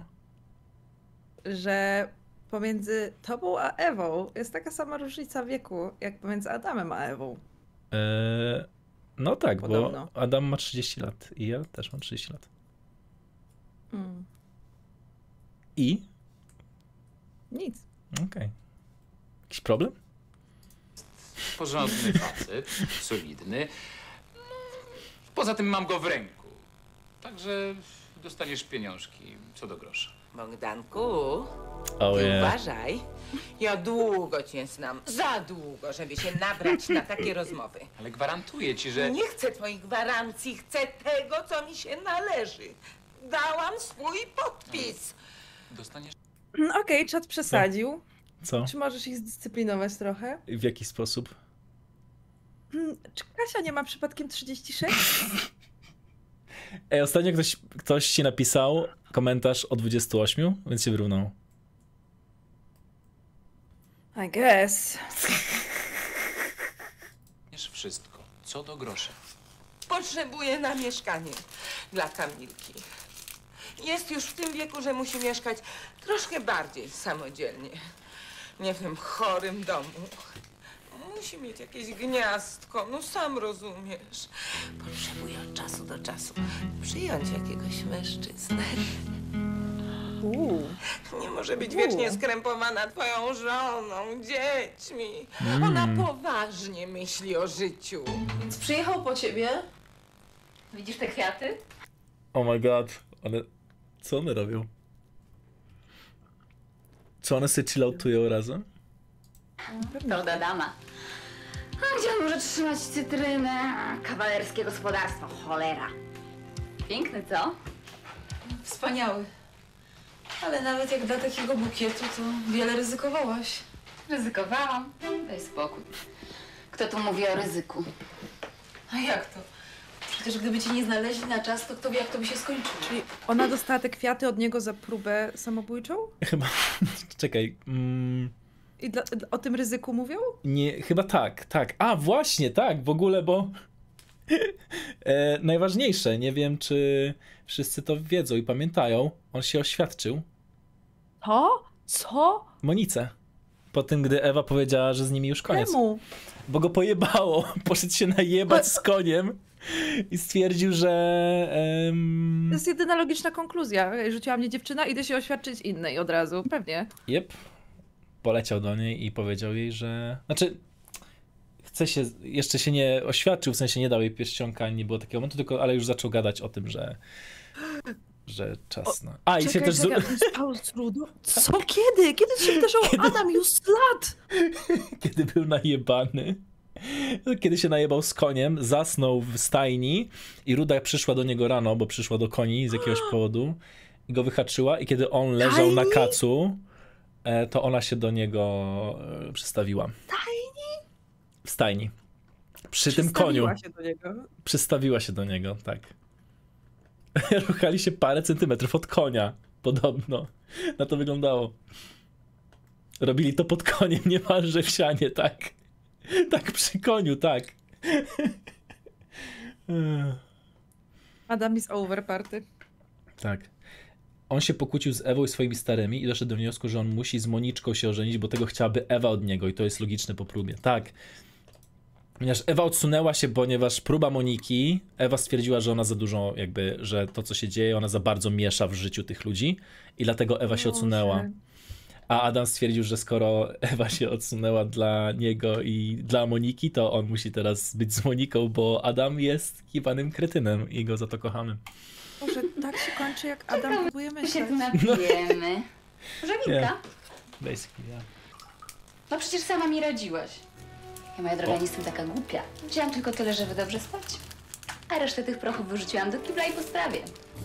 Speaker 1: że pomiędzy tobą a Ewą jest taka sama różnica wieku, jak pomiędzy Adamem a Ewą.
Speaker 2: No tak,
Speaker 1: Podobno.
Speaker 2: bo Adam ma 30 lat i ja też mam 30 lat.
Speaker 1: Mm.
Speaker 2: I?
Speaker 1: Nic.
Speaker 2: Okej. Jakiś problem?
Speaker 7: Porządny facet, solidny. Poza tym mam go w ręku. Także dostaniesz pieniążki co do grosza.
Speaker 6: Bogdanku,
Speaker 2: Oh
Speaker 6: ty
Speaker 2: yeah.
Speaker 6: uważaj. Ja długo cię znam. Za długo, żeby się nabrać na takie rozmowy.
Speaker 7: Ale gwarantuję ci, że...
Speaker 6: Nie chcę twoich gwarancji, chcę tego, co mi się należy. Dałam swój podpis.
Speaker 7: Dostaniesz...
Speaker 1: Okej, czat przesadził.
Speaker 2: Co?
Speaker 1: Czy możesz ich zdyscyplinować trochę?
Speaker 2: W jaki sposób?
Speaker 1: Czy Kasia nie ma przypadkiem 36?
Speaker 2: Ej, ostatnio ktoś ci napisał komentarz o 28, więc się wyrównał.
Speaker 1: I guess.
Speaker 7: wszystko co do grosza.
Speaker 6: Potrzebuję na mieszkanie dla Kamilki. Jest już w tym wieku, że musi mieszkać troszkę bardziej samodzielnie. Nie w tym chorym domu. Musi mieć jakieś gniazdko, no sam rozumiesz. Potrzebuję od czasu do czasu przyjąć jakiegoś mężczyznę. Nie może być wiecznie skrępowana twoją żoną, dziećmi. Ona poważnie myśli o życiu.
Speaker 4: Więc przyjechał po ciebie. Widzisz te kwiaty?
Speaker 2: Oh my god, co one robią? Czy one sobie chilloutują razem?
Speaker 9: To do dama. A gdzie on może trzymać cytrynę? Kawalerskie gospodarstwo, cholera. Piękny, co?
Speaker 4: Wspaniały. Ale nawet jak dla takiego bukietu, to wiele ryzykowałaś.
Speaker 9: Ryzykowałam. Daj spokój. Kto tu mówi o ryzyku?
Speaker 4: A jak to? Przecież gdyby cię nie znaleźli na czas, to kto wie, jak to by się skończyło.
Speaker 1: Czyli ona dostała te kwiaty od niego za próbę samobójczą?
Speaker 2: Chyba, czekaj.
Speaker 1: I o tym ryzyku mówią?
Speaker 2: Nie, chyba tak. A, właśnie, tak, w ogóle, bo najważniejsze, nie wiem, czy wszyscy to wiedzą i pamiętają, on się oświadczył
Speaker 1: To? Co?
Speaker 2: Monice. Po tym, gdy Ewa powiedziała, że z nimi już koniec.
Speaker 1: Czemu?
Speaker 2: Bo go pojebało. Poszedł się najebać z koniem i stwierdził, że...
Speaker 1: To jest jedyna logiczna konkluzja. Rzuciła mnie dziewczyna, idę się oświadczyć innej od razu. Pewnie.
Speaker 2: Jep. Poleciał do niej i powiedział jej, że... Znaczy, jeszcze się nie oświadczył, w sensie nie dał jej pierścionka, nie było takiego momentu, ale już zaczął gadać o tym, że że czas na... A, i się też...
Speaker 1: Spał z Rudą? Co? Kiedy? Kiedy się wydarzył Adam już z lat?
Speaker 2: Kiedy był najebany. Kiedy się najebał z koniem, zasnął w stajni i Ruda przyszła do niego rano, bo przyszła do koni z jakiegoś powodu i go wyhaczyła i kiedy on leżał na kacu, to ona się do niego przystawiła. W stajni. Przy tym koniu.
Speaker 1: Się do niego.
Speaker 2: Przystawiła się do niego, tak. Ruchali się parę centymetrów od konia, podobno. Na to wyglądało. Robili to pod koniem, niemalże w sianie, tak. Tak przy koniu, tak.
Speaker 1: Adam is over party.
Speaker 2: Tak. On się pokłócił z Ewą i swoimi starymi i doszedł do wniosku, że on musi z Moniczką się ożenić, bo tego chciałaby Ewa od niego i to jest logiczne po próbie. Tak. Ponieważ Ewa odsunęła się, ponieważ próba Moniki, Ewa stwierdziła, że ona za dużo jakby, że to co się dzieje, ona za bardzo miesza w życiu tych ludzi i dlatego Ewa się odsunęła. A Adam stwierdził, że skoro Ewa się odsunęła dla niego i dla Moniki, to on musi teraz być z Moniką, bo Adam jest kiwanym kretynem i go za to kochamy.
Speaker 1: Boże, tak się kończy, jak Adam próbuje
Speaker 9: My
Speaker 1: myśleć.
Speaker 9: się tu napijemy. Może Milka?
Speaker 2: Basically, yeah.
Speaker 9: No przecież sama mi radziłaś. Ja, moja droga, nie jestem taka głupia. Wzięłam tylko tyle, żeby dobrze spać. A resztę tych prochów wyrzuciłam do kibla i po sprawie.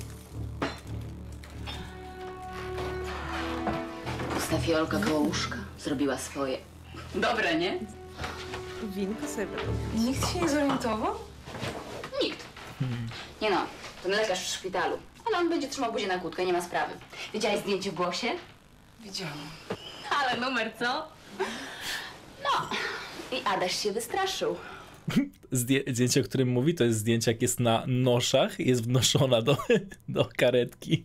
Speaker 9: Pusta fiolka koło łóżka zrobiła swoje. Dobre, nie?
Speaker 1: Winko sobie wyrobił.
Speaker 6: Nikt się nie zorientował?
Speaker 9: Nikt. Nie no, ten lekarz w szpitalu. Ale on będzie trzymał buzię na kłódkę, nie ma sprawy. Widziałaś zdjęcie w głosie?
Speaker 6: Widziałam.
Speaker 9: Ale numer, co? No. I Adaś się wystraszył.
Speaker 2: Zdjęcie, o którym mówi, to jest zdjęcie, jak jest na noszach, jest wnoszona do karetki.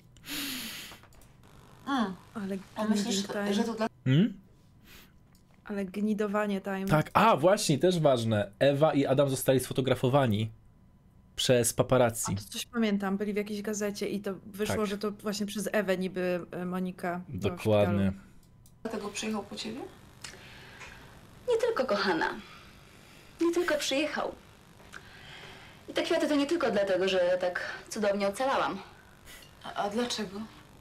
Speaker 1: Ale
Speaker 9: A myślisz, że to dla...
Speaker 1: Ale gnidowanie time.
Speaker 2: Tak, a właśnie, też ważne. Ewa i Adam zostali sfotografowani przez paparazzi.
Speaker 1: A to coś pamiętam, byli w jakiejś gazecie i to wyszło,
Speaker 2: Tak.
Speaker 1: że to właśnie przez Ewę niby Monika była w
Speaker 2: Dokładnie.
Speaker 1: szpitalu.
Speaker 6: Dlatego przyjechał po ciebie?
Speaker 9: Nie tylko, kochana. Nie tylko przyjechał. I te kwiaty to nie tylko dlatego, że tak cudownie ocalałam.
Speaker 6: A dlaczego?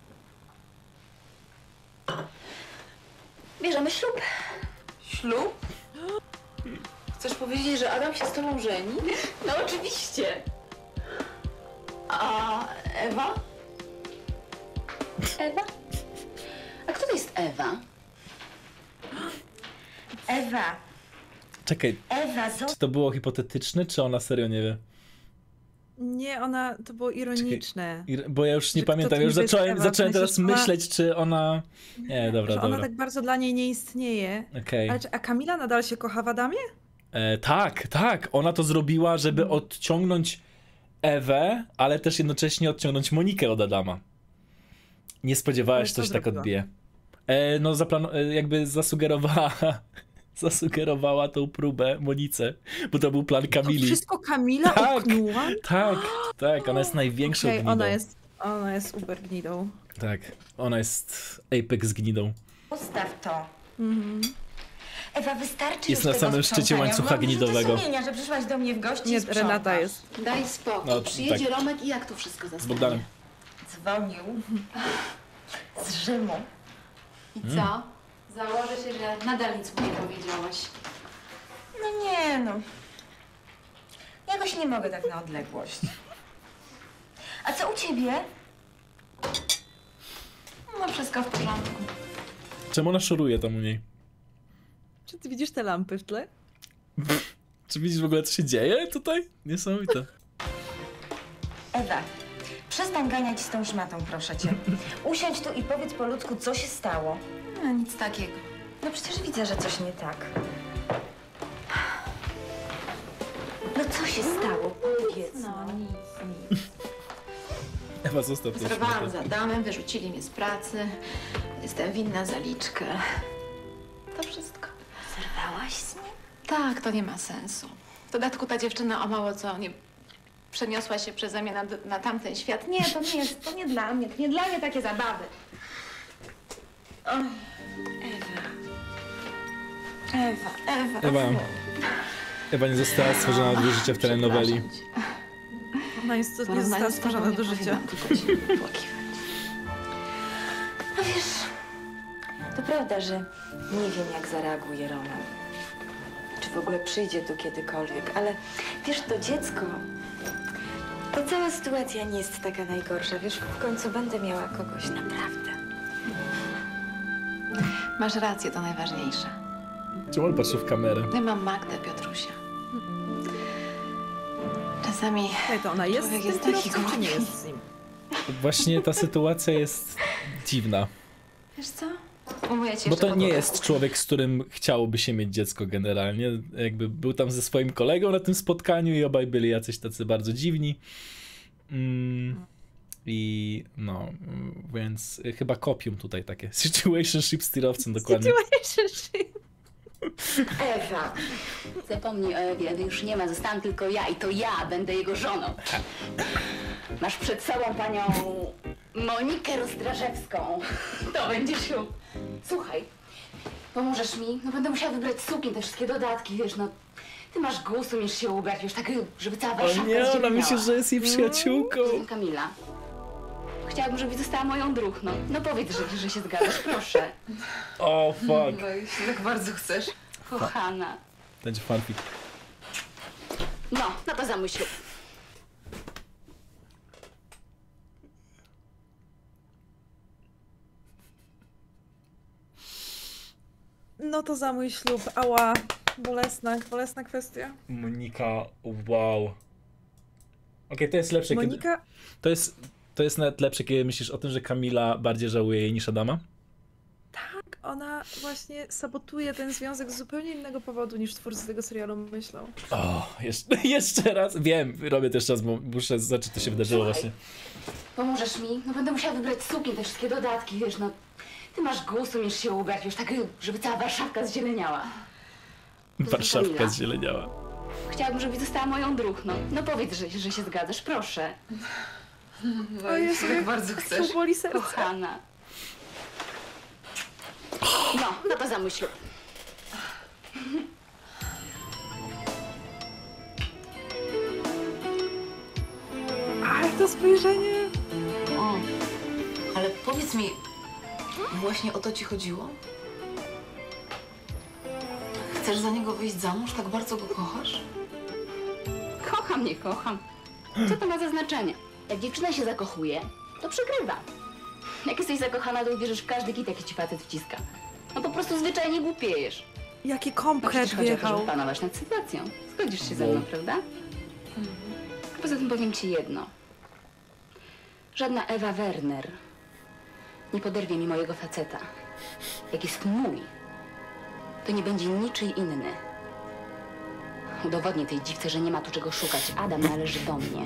Speaker 9: Bierzemy ślub.
Speaker 6: Ślub? Chcesz powiedzieć, że Adam się z tobą żeni?
Speaker 9: No oczywiście. A Ewa? Ewa? A kto to jest Ewa?
Speaker 4: Ewa,
Speaker 2: Czekaj,
Speaker 4: Ewa,
Speaker 2: czy to było hipotetyczne, czy ona serio nie wie?
Speaker 1: Nie, to było ironiczne.
Speaker 2: Bo ja już nie
Speaker 1: Że kto
Speaker 2: pamiętam,
Speaker 1: to
Speaker 2: już
Speaker 1: niby jest
Speaker 2: zacząłem
Speaker 1: Ewa, w sensie,
Speaker 2: teraz
Speaker 1: że ona-
Speaker 2: myśleć, czy ona... Nie, dobra,
Speaker 1: Że ona
Speaker 2: dobra.
Speaker 1: tak bardzo dla niej nie istnieje.
Speaker 2: Okej.
Speaker 1: Ale a Kamila nadal się kocha w Adamie?
Speaker 2: Tak, ona to zrobiła, żeby odciągnąć Ewę, ale też jednocześnie odciągnąć Monikę od Adama. Nie spodziewałeś,
Speaker 1: Ale
Speaker 2: że
Speaker 1: co
Speaker 2: coś tak
Speaker 1: zrobiła?
Speaker 2: odbije. No jakby zasugerowała tą próbę Monice, bo to był plan
Speaker 1: To
Speaker 2: Kamili.
Speaker 1: wszystko Kamila
Speaker 2: Tak.
Speaker 1: uknuła?
Speaker 2: Tak, ona jest największą
Speaker 1: Okej,
Speaker 2: gnidą.
Speaker 1: ona jest uber gnidą.
Speaker 2: Tak, ona jest apex gnidą.
Speaker 4: ustaw to.
Speaker 1: Mhm.
Speaker 4: Ewa, wystarczy
Speaker 2: Jest
Speaker 4: już
Speaker 2: na
Speaker 4: tego
Speaker 2: samym szczycie
Speaker 4: sprzątania.
Speaker 2: łańcucha
Speaker 4: Mam wyrzuty
Speaker 2: gnidowego.
Speaker 4: sumienia, że przyszłaś do mnie w gości
Speaker 1: Nie,
Speaker 4: i sprzątasz.
Speaker 1: Renata jest.
Speaker 9: Daj spokój.
Speaker 2: No,
Speaker 9: Przyjedzie
Speaker 2: tak.
Speaker 9: Romek i jak to wszystko
Speaker 2: Z
Speaker 9: zostanie?
Speaker 2: Bogdanem.
Speaker 4: Dzwonił z Rzymu.
Speaker 9: I co? Założę się, że nadal nic mu nie powiedziałaś.
Speaker 4: No nie no. Jakoś nie mogę tak na odległość. A co u ciebie?
Speaker 9: No wszystko w porządku.
Speaker 2: Czemu ona szoruje tam u niej?
Speaker 1: Czy ty widzisz te lampy w tle?
Speaker 2: Czy widzisz w ogóle, co się dzieje tutaj? Niesamowite.
Speaker 4: Ewa, przestań ganiać z tą szmatą, proszę cię. Usiądź tu i powiedz po ludzku, co się stało.
Speaker 9: No nic takiego.
Speaker 4: No przecież widzę, że coś nie tak. No co się stało? Powiedz.
Speaker 9: No nic.
Speaker 2: Ewa, zostaw to.
Speaker 9: Zerwałam z Adamem, wyrzucili mnie z pracy. Jestem winna zaliczkę. To wszystko.
Speaker 4: Zerwałaś z nim?
Speaker 9: Tak, to nie ma sensu. W dodatku ta dziewczyna o mało co nie przeniosła się przeze mnie na tamten świat.
Speaker 4: Nie, to nie jest, to nie dla mnie. To nie dla mnie takie zabawy. Oj, Ewa.
Speaker 2: Ewa nie została stworzona do życia w telenoweli.
Speaker 1: Ona nie została stworzona do życia.
Speaker 5: No wiesz, to prawda, że nie wiem, jak zareaguje Roman. Czy w ogóle przyjdzie tu kiedykolwiek, ale wiesz, to dziecko... To cała sytuacja nie jest taka najgorsza. Wiesz, w końcu będę miała kogoś naprawdę.
Speaker 4: Masz rację, to najważniejsze.
Speaker 2: Czemu on patrzy w kamerę?
Speaker 4: Ja mam Magdę, Piotrusia. Czasami
Speaker 1: Ej, to ona jest
Speaker 4: człowiek
Speaker 1: z tym
Speaker 4: jest taki
Speaker 1: kierowcą, czy nie
Speaker 4: głupi.
Speaker 1: jest z nim?
Speaker 2: Właśnie ta sytuacja jest dziwna.
Speaker 4: Wiesz co? Umówię ci
Speaker 2: Bo
Speaker 4: jeszcze
Speaker 2: to nie
Speaker 4: podłogę.
Speaker 2: jest człowiek, z którym chciałoby się mieć dziecko generalnie. Jakby był tam ze swoim kolegą na tym spotkaniu i obaj byli jacyś tacy bardzo dziwni. I no, więc chyba kopium tutaj takie. Situationship z tirowcem, dokładnie.
Speaker 1: Situationship.
Speaker 9: Ewa, zapomnij o Ewie, Ewy już nie ma, zostałam tylko ja i to ja będę jego żoną. Masz przed sobą panią Monikę Rozdrażewską. To będzie ślub. Słuchaj, pomożesz mi? No będę musiała wybrać suknię, te wszystkie dodatki, wiesz, no. Ty masz gust, umiesz się ubrać, wiesz, tak, żeby cała
Speaker 2: O
Speaker 9: Warszawa
Speaker 2: nie, ona
Speaker 9: zdziwieniała.
Speaker 2: myśli, że jest jej przyjaciółką.
Speaker 9: Kamila, chciałabym, żebyś została moją druhną. No powiedz, że się zgadzasz, proszę.
Speaker 2: O, fuck.
Speaker 4: No, jeśli tak bardzo chcesz.
Speaker 9: Kochana.
Speaker 2: Będzie fanfic.
Speaker 9: No to za mój ślub.
Speaker 1: No to za mój ślub. Ała. Bolesna kwestia.
Speaker 2: Monika, wow. Okej, to jest lepsze,
Speaker 1: Monika...
Speaker 2: kiedy... To jest nawet lepsze, kiedy myślisz o tym, że Kamila bardziej żałuje jej niż Adama?
Speaker 1: Tak, ona właśnie sabotuje ten związek z zupełnie innego powodu niż twórcy tego serialu myślą.
Speaker 2: O, jeszcze raz. Wiem, robię też czas, bo muszę zobaczyć, co się wydarzyło właśnie.
Speaker 9: Pomożesz mi? No będę musiała wybrać suknię, te wszystkie dodatki, wiesz, no. Ty masz gust, umiesz się ubrać, wiesz, tak, żeby cała Warszawka zzieleniała.
Speaker 2: Warszawka
Speaker 9: Kamila.
Speaker 2: zzieleniała.
Speaker 9: Chciałabym, żebyś została moją druhną. No powiedz, że się zgadzasz, proszę.
Speaker 1: O Jezu,
Speaker 4: tak bardzo chcesz.
Speaker 1: To boli serce.
Speaker 9: Kochana. No to za mój ślub.
Speaker 1: Ale to spojrzenie...
Speaker 4: O, ale powiedz mi, właśnie o to ci chodziło? Chcesz za niego wyjść za mąż? Tak bardzo go kochasz?
Speaker 9: Kocham, nie kocham. Co to ma za znaczenie? Jak dziewczyna się zakochuje, to przegrywa. Jak jesteś zakochana, to uwierzysz w każdy kit, jaki ci facet wciska. No po prostu zwyczajnie głupiejesz.
Speaker 1: Jaki
Speaker 9: Przecież
Speaker 1: komplet
Speaker 9: chodzi o to,
Speaker 1: wjechał.
Speaker 9: żeby panować nad sytuacją. Zgodzisz się ze mną, prawda? A poza tym powiem ci jedno. Żadna Ewa Werner nie poderwie mi mojego faceta. Jak jest mój, to nie będzie niczyj inny. Udowodnię tej dziwce, że nie ma tu czego szukać. Adam należy do mnie.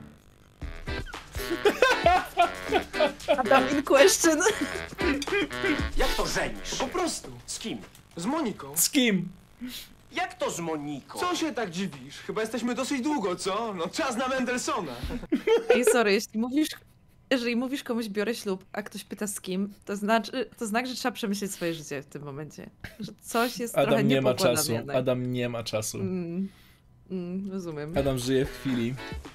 Speaker 1: Adam in question.
Speaker 8: Jak to żenisz?
Speaker 10: Po prostu.
Speaker 8: Z kim?
Speaker 10: Z Moniką.
Speaker 2: Z kim?
Speaker 8: Jak to z Moniką?
Speaker 10: Co się tak dziwisz? Chyba jesteśmy dosyć długo, co? No czas na Mendelssohna.
Speaker 1: Ej, sorry, jeżeli mówisz komuś biorę ślub, a ktoś pyta z kim, to znak, że trzeba przemyśleć swoje życie w tym momencie. Że coś jest trochę
Speaker 2: Adam nie ma
Speaker 1: niepokładane
Speaker 2: czasu.
Speaker 1: jednak.
Speaker 2: Adam nie ma czasu.
Speaker 1: Rozumiem.
Speaker 2: Adam żyje w chwili.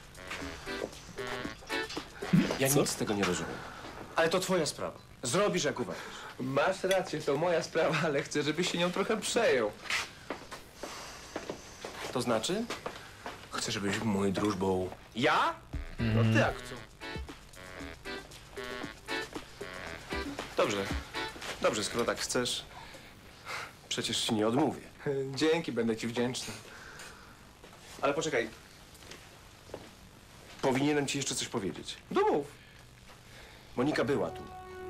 Speaker 8: Ja
Speaker 2: Co?
Speaker 8: nic z tego nie rozumiem. Ale to twoja sprawa. Zrobisz jak uważasz.
Speaker 10: Masz rację, to moja sprawa, ale chcę, żebyś się nią trochę przejął.
Speaker 8: To znaczy? Chcę, żebyś był moją drużbą. Ja?
Speaker 10: No ty jak co?
Speaker 8: Dobrze. Dobrze, skoro tak chcesz. Przecież ci nie odmówię.
Speaker 10: Dzięki, będę ci wdzięczny.
Speaker 8: Ale poczekaj. Powinienem ci jeszcze coś powiedzieć.
Speaker 10: No mów.
Speaker 8: Monika była tu.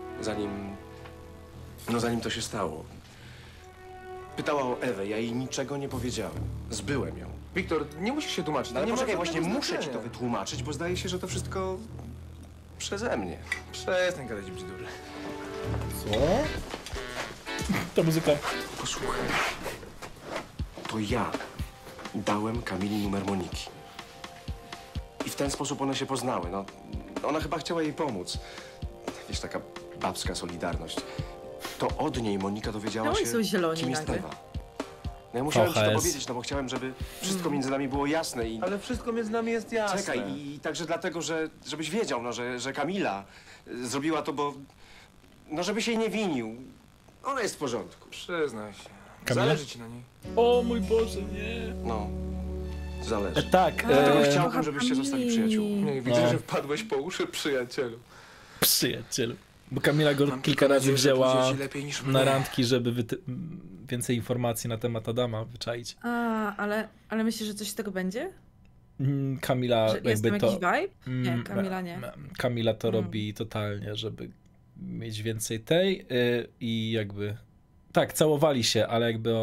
Speaker 8: Zanim to się stało. Pytała o Ewę, ja jej niczego nie powiedziałem. Zbyłem ją.
Speaker 10: Wiktor, nie musisz się tłumaczyć.
Speaker 8: Ale
Speaker 10: nie ma
Speaker 8: poczekaj,
Speaker 10: żadnego
Speaker 8: właśnie muszę ci
Speaker 10: znaczenia.
Speaker 8: to wytłumaczyć, bo zdaje się, że to wszystko przeze mnie.
Speaker 10: Przestań gadać bzdury.
Speaker 2: Co? Ta muzyka.
Speaker 8: Posłuchaj. To ja dałem Kamili numer Moniki. I w ten sposób one się poznały. No, ona chyba chciała jej pomóc. Wiesz, taka babska solidarność. To od niej Monika dowiedziała
Speaker 1: No i
Speaker 8: się,
Speaker 1: są zieloni
Speaker 8: kim jest
Speaker 1: nagle.
Speaker 8: Ewa. No ja musiałem ci to
Speaker 2: VHS.
Speaker 8: powiedzieć, no bo chciałem, żeby wszystko między nami było jasne i...
Speaker 10: Ale wszystko między nami jest jasne.
Speaker 8: Czekaj, i także dlatego, żebyś wiedział, no, że Kamila zrobiła to, bo... No, żeby się jej nie winił. Ona jest w porządku.
Speaker 10: Przyznaj się.
Speaker 2: Kamila?
Speaker 10: Zależy ci na niej.
Speaker 2: O mój Boże, nie.
Speaker 8: No, zależy.
Speaker 2: Tak.
Speaker 8: Dlatego chciałbym, żebyście zostali przyjaciółmi.
Speaker 10: Nie, widzę, że wpadłeś po uszy, przyjacielu.
Speaker 2: Przyjaciel. Bo Kamila go
Speaker 10: Mam
Speaker 2: kilka
Speaker 10: tylko
Speaker 2: razy
Speaker 10: nadzieję, że
Speaker 2: wzięła
Speaker 10: pójdzie ci lepiej niż
Speaker 2: na
Speaker 10: mnie.
Speaker 2: randki, żeby więcej informacji na temat Adama wyczaić.
Speaker 1: Ale myślisz, że coś z tego będzie?
Speaker 2: Kamila
Speaker 1: Że jest tam
Speaker 2: jakby
Speaker 1: jakiś
Speaker 2: to...
Speaker 1: vibe? Nie, Kamila nie.
Speaker 2: Kamila to robi totalnie, żeby mieć więcej tej i jakby... Tak, całowali się, ale jakby...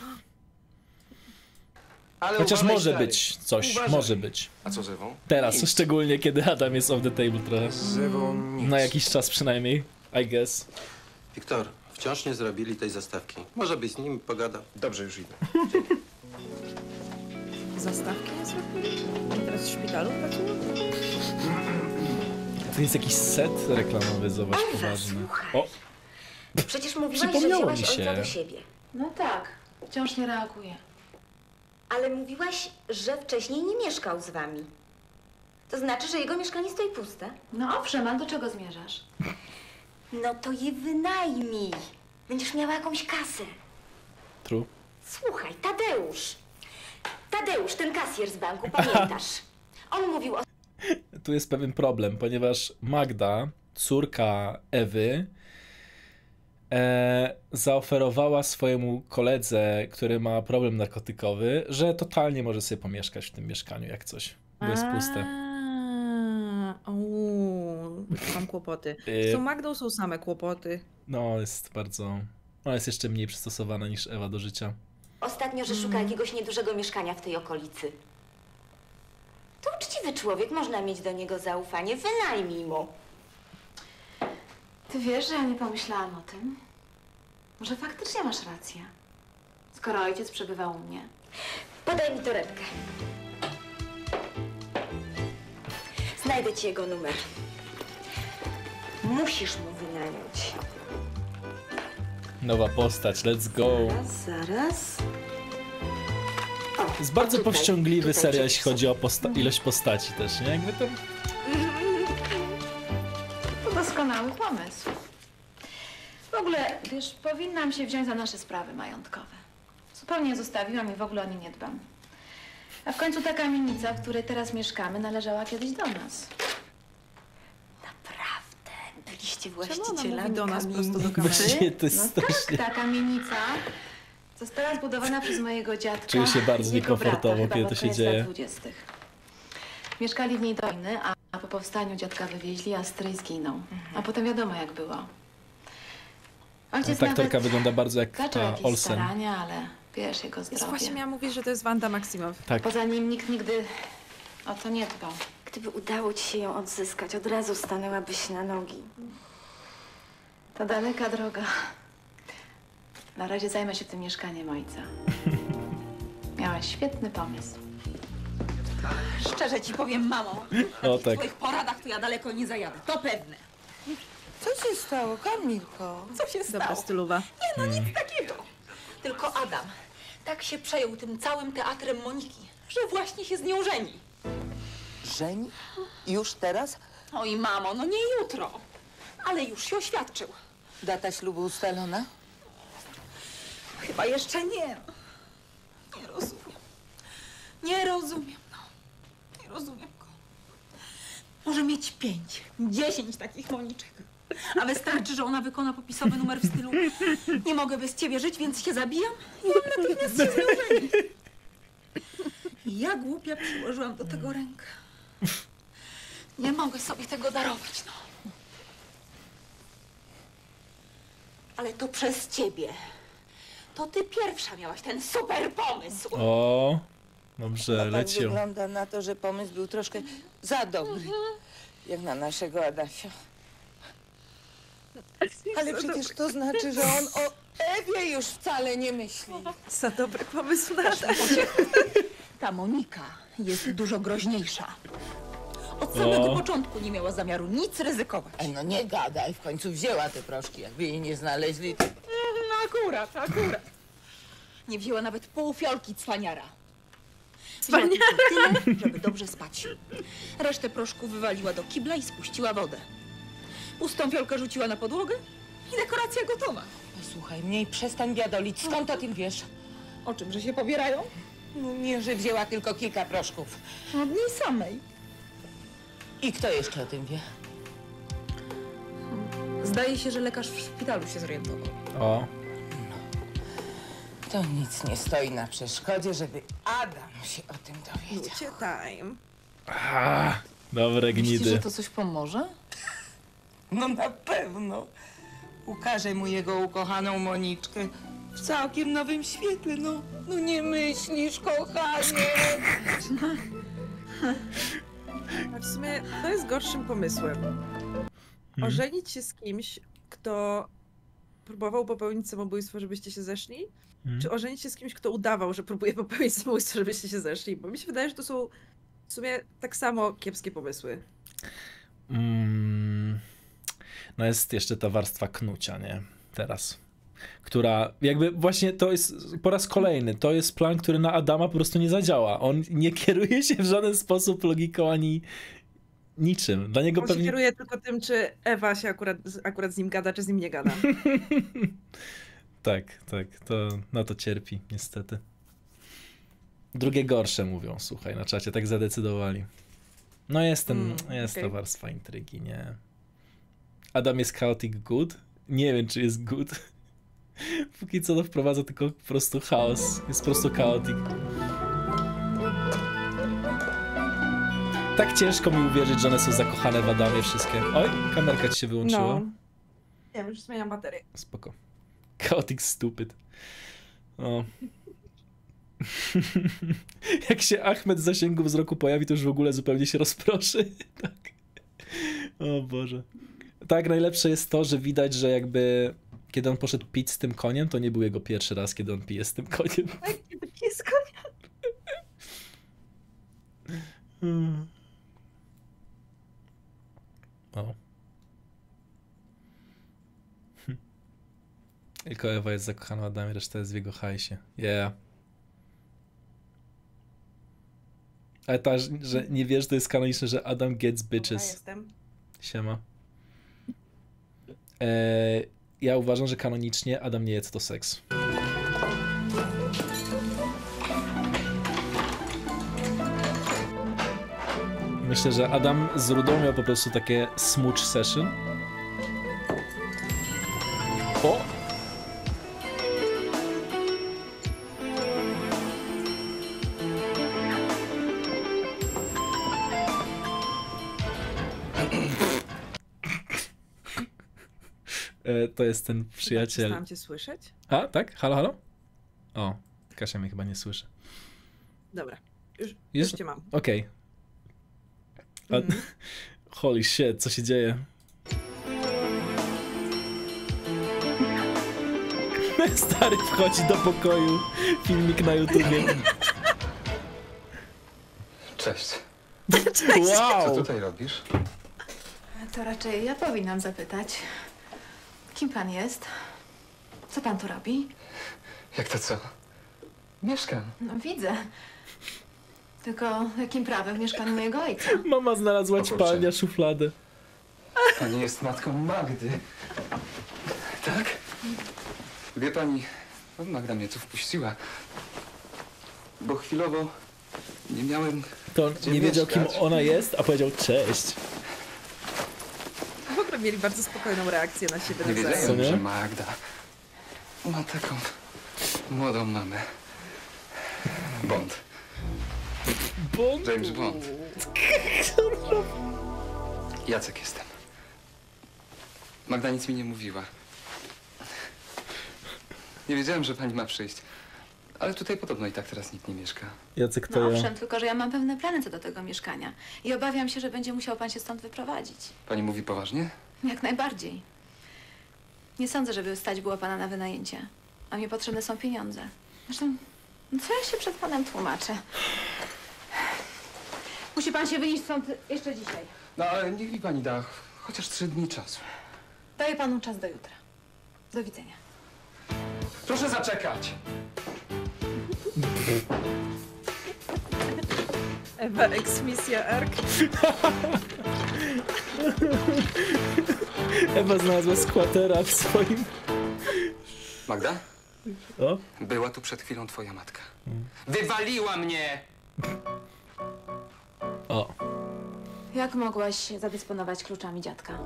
Speaker 8: Ale
Speaker 2: Chociaż
Speaker 8: uważaj,
Speaker 2: może
Speaker 8: stary.
Speaker 2: być coś,
Speaker 8: Uważaj.
Speaker 2: może być.
Speaker 8: A co z Ewą?
Speaker 2: Teraz,
Speaker 8: Nic.
Speaker 2: szczególnie kiedy Adam jest off the table trochę.
Speaker 10: Z Ewą nic.
Speaker 2: Na jakiś czas przynajmniej, I guess.
Speaker 11: Wiktor, wciąż nie zrobili tej zastawki. Może byś z nim pogadał.
Speaker 8: Dobrze, już idę.
Speaker 1: Zastawki nie zrobili? Teraz w szpitalu pracują?
Speaker 2: To jest jakiś set reklamowy, zobacz,
Speaker 5: Ewa,
Speaker 2: poważny.
Speaker 5: słuchaj.
Speaker 2: O,
Speaker 5: Przecież mówiłaś, że
Speaker 2: Przypomniało
Speaker 5: wzięłaś
Speaker 2: mi się.
Speaker 5: ojca do siebie.
Speaker 4: No tak, wciąż nie reaguje.
Speaker 5: Ale mówiłaś, że wcześniej nie mieszkał z wami. To znaczy, że jego mieszkanie stoi puste?
Speaker 4: No owszem, a do czego zmierzasz?
Speaker 5: No to je wynajmij. Będziesz miała jakąś kasę.
Speaker 2: true.
Speaker 5: Słuchaj, Tadeusz, ten kasjer z banku, pamiętasz? On mówił o...
Speaker 2: Tu jest pewien problem, ponieważ Magda, córka Ewy, zaoferowała swojemu koledze, który ma problem narkotykowy, że totalnie może sobie pomieszkać w tym mieszkaniu jak coś, bo jest puste.
Speaker 1: Mam kłopoty. Z tą Magdą są same kłopoty.
Speaker 2: No, jest bardzo... Ona jest jeszcze mniej przystosowana niż Ewa do życia.
Speaker 5: Ostatnio, że szuka jakiegoś niedużego mieszkania w tej okolicy. To uczciwy człowiek, można mieć do niego zaufanie. Wynajmij mu.
Speaker 4: Ty wiesz, że ja nie pomyślałam o tym? Może faktycznie masz rację. Skoro ojciec przebywał u mnie.
Speaker 5: Podaj mi torebkę. Znajdę ci jego numer. Musisz mu wynająć.
Speaker 2: Nowa postać, let's go.
Speaker 5: Zaraz.
Speaker 2: To jest bardzo
Speaker 5: tutaj,
Speaker 2: powściągliwy
Speaker 5: tutaj
Speaker 2: serial,
Speaker 5: przecież
Speaker 2: jeśli chodzi o ilość postaci też, nie? Jakby to...
Speaker 4: To doskonały pomysł. W ogóle, wiesz, powinnam się wziąć za nasze sprawy majątkowe. Zupełnie je zostawiłam i w ogóle o nie nie dbam. A w końcu ta kamienica, w której teraz mieszkamy, należała kiedyś do nas.
Speaker 5: Naprawdę, byliście
Speaker 1: Czemu ona
Speaker 5: właścicielami
Speaker 1: mówi do nas
Speaker 5: kamienicy?
Speaker 1: prosto do kamery?
Speaker 2: Właściwie to jest
Speaker 4: No
Speaker 2: strasznie...
Speaker 4: tak, ta kamienica została zbudowana przez mojego dziadka.
Speaker 2: Czuję się bardzo
Speaker 4: i jego brata,
Speaker 2: niekomfortowo,
Speaker 4: chyba
Speaker 2: kiedy
Speaker 4: pod
Speaker 2: to się
Speaker 4: koniec
Speaker 2: dzieje.
Speaker 4: lat 20. Mieszkali w niej do wojny, a po powstaniu dziadka wywieźli, a stryj zginął. A potem wiadomo jak było. Ojciec
Speaker 2: Ta aktorka
Speaker 4: nawet
Speaker 2: wygląda bardzo jak
Speaker 4: zaczął
Speaker 2: ta
Speaker 4: jakieś
Speaker 2: Olsen.
Speaker 4: starania, ale wiesz, jego
Speaker 1: Jest
Speaker 4: zdrowie.
Speaker 1: właśnie miałam mówić, że to jest Wanda Maximow.
Speaker 2: Tak.
Speaker 4: Poza nim nikt nigdy o to nie dbał.
Speaker 5: Gdyby udało ci się ją odzyskać, od razu stanęłabyś na nogi.
Speaker 4: To daleka droga. Na razie zajmę się tym mieszkaniem ojca. Miałaś świetny pomysł.
Speaker 12: Szczerze ci powiem, mamo,
Speaker 2: O
Speaker 12: w
Speaker 2: tak.
Speaker 12: twoich poradach to ja daleko nie zajadę, to pewne.
Speaker 6: Co się stało, Kamilko?
Speaker 12: Co się
Speaker 1: Dobra
Speaker 12: stało?
Speaker 1: stylowa.
Speaker 12: Nie no, nic takiego. Tylko Adam tak się przejął tym całym teatrem Moniki, że właśnie się z nią żeni.
Speaker 6: Żeni? Już teraz?
Speaker 12: Oj, mamo, no nie jutro, ale już się oświadczył.
Speaker 6: Data ślubu ustalona?
Speaker 12: Chyba jeszcze nie. Nie rozumiem. Nie rozumiem, no. Nie rozumiem go. Może mieć 5, 10 takich Moniczek. A wystarczy, że ona wykona popisowy numer w stylu nie mogę bez ciebie żyć, więc się zabijam i on natychmiast się z nią żeni. I ja głupia przyłożyłam do tego rękę. Nie mogę sobie tego darować, no. Ale to przez ciebie. To ty pierwsza miałaś ten super pomysł.
Speaker 2: O, dobrze,
Speaker 6: Tak
Speaker 2: leciał.
Speaker 6: wygląda na to, że pomysł był troszkę za dobry. Jak na naszego Adasia. Ale przecież to znaczy, że on o Ewie już wcale nie myśli.
Speaker 1: Za dobry pomysł na
Speaker 12: Ta Monika jest dużo groźniejsza. Od samego
Speaker 2: O.
Speaker 12: początku nie miała zamiaru nic ryzykować.
Speaker 6: Ej, no nie gadaj, w końcu wzięła te proszki. Jakby jej nie znaleźli, to...
Speaker 12: No akurat. Nie wzięła nawet pół fiolki cwaniara.
Speaker 1: Cwaniara?
Speaker 12: Wzięła tylko tyle, żeby dobrze spać. Resztę proszku wywaliła do kibla i spuściła wodę. Pustą fiolkę rzuciła na podłogę i dekoracja gotowa.
Speaker 6: Posłuchaj mnie i przestań biadolić. Skąd o tym wiesz?
Speaker 12: O czym, że się pobierają?
Speaker 6: No nie, że wzięła tylko kilka proszków.
Speaker 12: Od niej samej.
Speaker 6: I kto jeszcze o tym wie?
Speaker 12: Zdaje się, że lekarz w szpitalu się zorientował.
Speaker 2: O.
Speaker 6: To nic nie stoi na przeszkodzie, żeby Adam się o tym dowiedział.
Speaker 1: Lucie time.
Speaker 2: Dobre
Speaker 12: Myślisz,
Speaker 2: gnidy.
Speaker 12: że to coś pomoże?
Speaker 6: No na pewno. Ukaże mu jego ukochaną Moniczkę w całkiem nowym świetle. No nie myślisz, kochanie?
Speaker 1: A w sumie to jest gorszym pomysłem. Ożenić się z kimś, kto próbował popełnić samobójstwo, żebyście się zeszli? Czy ożenić się z kimś, kto udawał, że próbuje popełnić samobójstwo, żebyście się zeszli? Bo mi się wydaje, że to są w sumie tak samo kiepskie pomysły.
Speaker 2: No jest jeszcze ta warstwa knucia, nie? Teraz. Która jakby właśnie to jest po raz kolejny, to jest plan, który na Adama po prostu nie zadziała. On nie kieruje się w żaden sposób logiką ani niczym. Dla niego
Speaker 1: On
Speaker 2: pewnie...
Speaker 1: się kieruje tylko tym, czy Ewa się akurat z nim gada, czy z nim nie gada.
Speaker 2: Tak, to na to cierpi, niestety. Drugie gorsze mówią, słuchaj, na czacie, tak zadecydowali. No jest ta warstwa intrygi, nie? Adam jest chaotic good? Nie wiem, czy jest good. Póki co to wprowadza tylko po prostu chaos. Jest po prostu chaotic. Tak ciężko mi uwierzyć, że one są zakochane w Adamie wszystkie. Oj, kamerka ci się wyłączyła.
Speaker 1: No. Ja już zmieniam baterię.
Speaker 2: Spoko. Chaotic stupid. O. Jak się Ahmed w zasięgu wzroku pojawi, to już w ogóle zupełnie się rozproszy. Tak. O Boże. Tak, najlepsze jest to, że widać, że jakby kiedy on poszedł pić z tym koniem, to nie był jego pierwszy raz, kiedy on pije z tym koniem.
Speaker 1: Kiedy pije z koniem?
Speaker 2: O. Tylko Ewa jest zakochana w Adamie, reszta jest w jego hajsie. Yeah. Ale ta, że nie wiesz, to jest kanoniczne, że Adam gets bitches.
Speaker 1: Ja jestem.
Speaker 2: Siema. Ja uważam, że kanonicznie Adam nie jest to seks. Myślę, że Adam z Rudą miał po prostu takie smooch session. O! To jest ten przyjaciel.
Speaker 1: Przestałam cię słyszeć?
Speaker 2: A, tak? Halo, halo? O, Kasia mnie chyba nie słyszy.
Speaker 1: Dobra, już cię mam.
Speaker 2: Okej. Holy shit, co się dzieje? Stary wchodzi do pokoju. Filmik na YouTubie.
Speaker 11: Cześć.
Speaker 1: Cześć.
Speaker 2: Wow!
Speaker 11: Co tutaj robisz?
Speaker 4: To raczej ja powinnam zapytać. Kim pan jest? Co pan tu robi?
Speaker 11: Jak to co? Mieszkam.
Speaker 4: No widzę. Tylko jakim prawem w mieszkaniu mojego ojca?
Speaker 2: Mama znalazła ćpalnia, szufladę.
Speaker 11: Pani jest matką Magdy. Tak? Wie pani, Magda mnie tu wpuściła. Bo chwilowo nie miałem.
Speaker 2: To on nie wiedział, kim ona jest, a powiedział cześć.
Speaker 1: W ogóle mieli bardzo spokojną reakcję na siebie.
Speaker 11: Nie
Speaker 1: nawzajem.
Speaker 11: wiedziałem, że Magda ma taką młodą mamę. Bond.
Speaker 2: Bond?
Speaker 11: James Bond. Jacek jestem. Magda nic mi nie mówiła. Nie wiedziałem, że pani ma przyjść. Ale tutaj podobno i tak teraz nikt nie mieszka.
Speaker 2: Jacek to
Speaker 4: No
Speaker 2: ja.
Speaker 4: owszem, tylko że ja mam pewne plany co do tego mieszkania. I obawiam się, że będzie musiał pan się stąd wyprowadzić.
Speaker 11: Pani mówi poważnie?
Speaker 4: Jak najbardziej. Nie sądzę, żeby stać było pana na wynajęcie. A mnie potrzebne są pieniądze. Zresztą, no co ja się przed panem tłumaczę? Musi pan się wynieść stąd jeszcze dzisiaj.
Speaker 11: No ale niech mi pani da chociaż 3 dni czasu.
Speaker 4: Daję panu czas do jutra. Do widzenia.
Speaker 11: Proszę zaczekać!
Speaker 1: Ewa eksmisja Ark.
Speaker 2: Ewa znalazła squattera w swoim...
Speaker 11: Magda?
Speaker 2: O?
Speaker 11: Była tu przed chwilą twoja matka. Wywaliła mnie!
Speaker 2: O.
Speaker 4: Jak mogłaś zadysponować kluczami dziadka?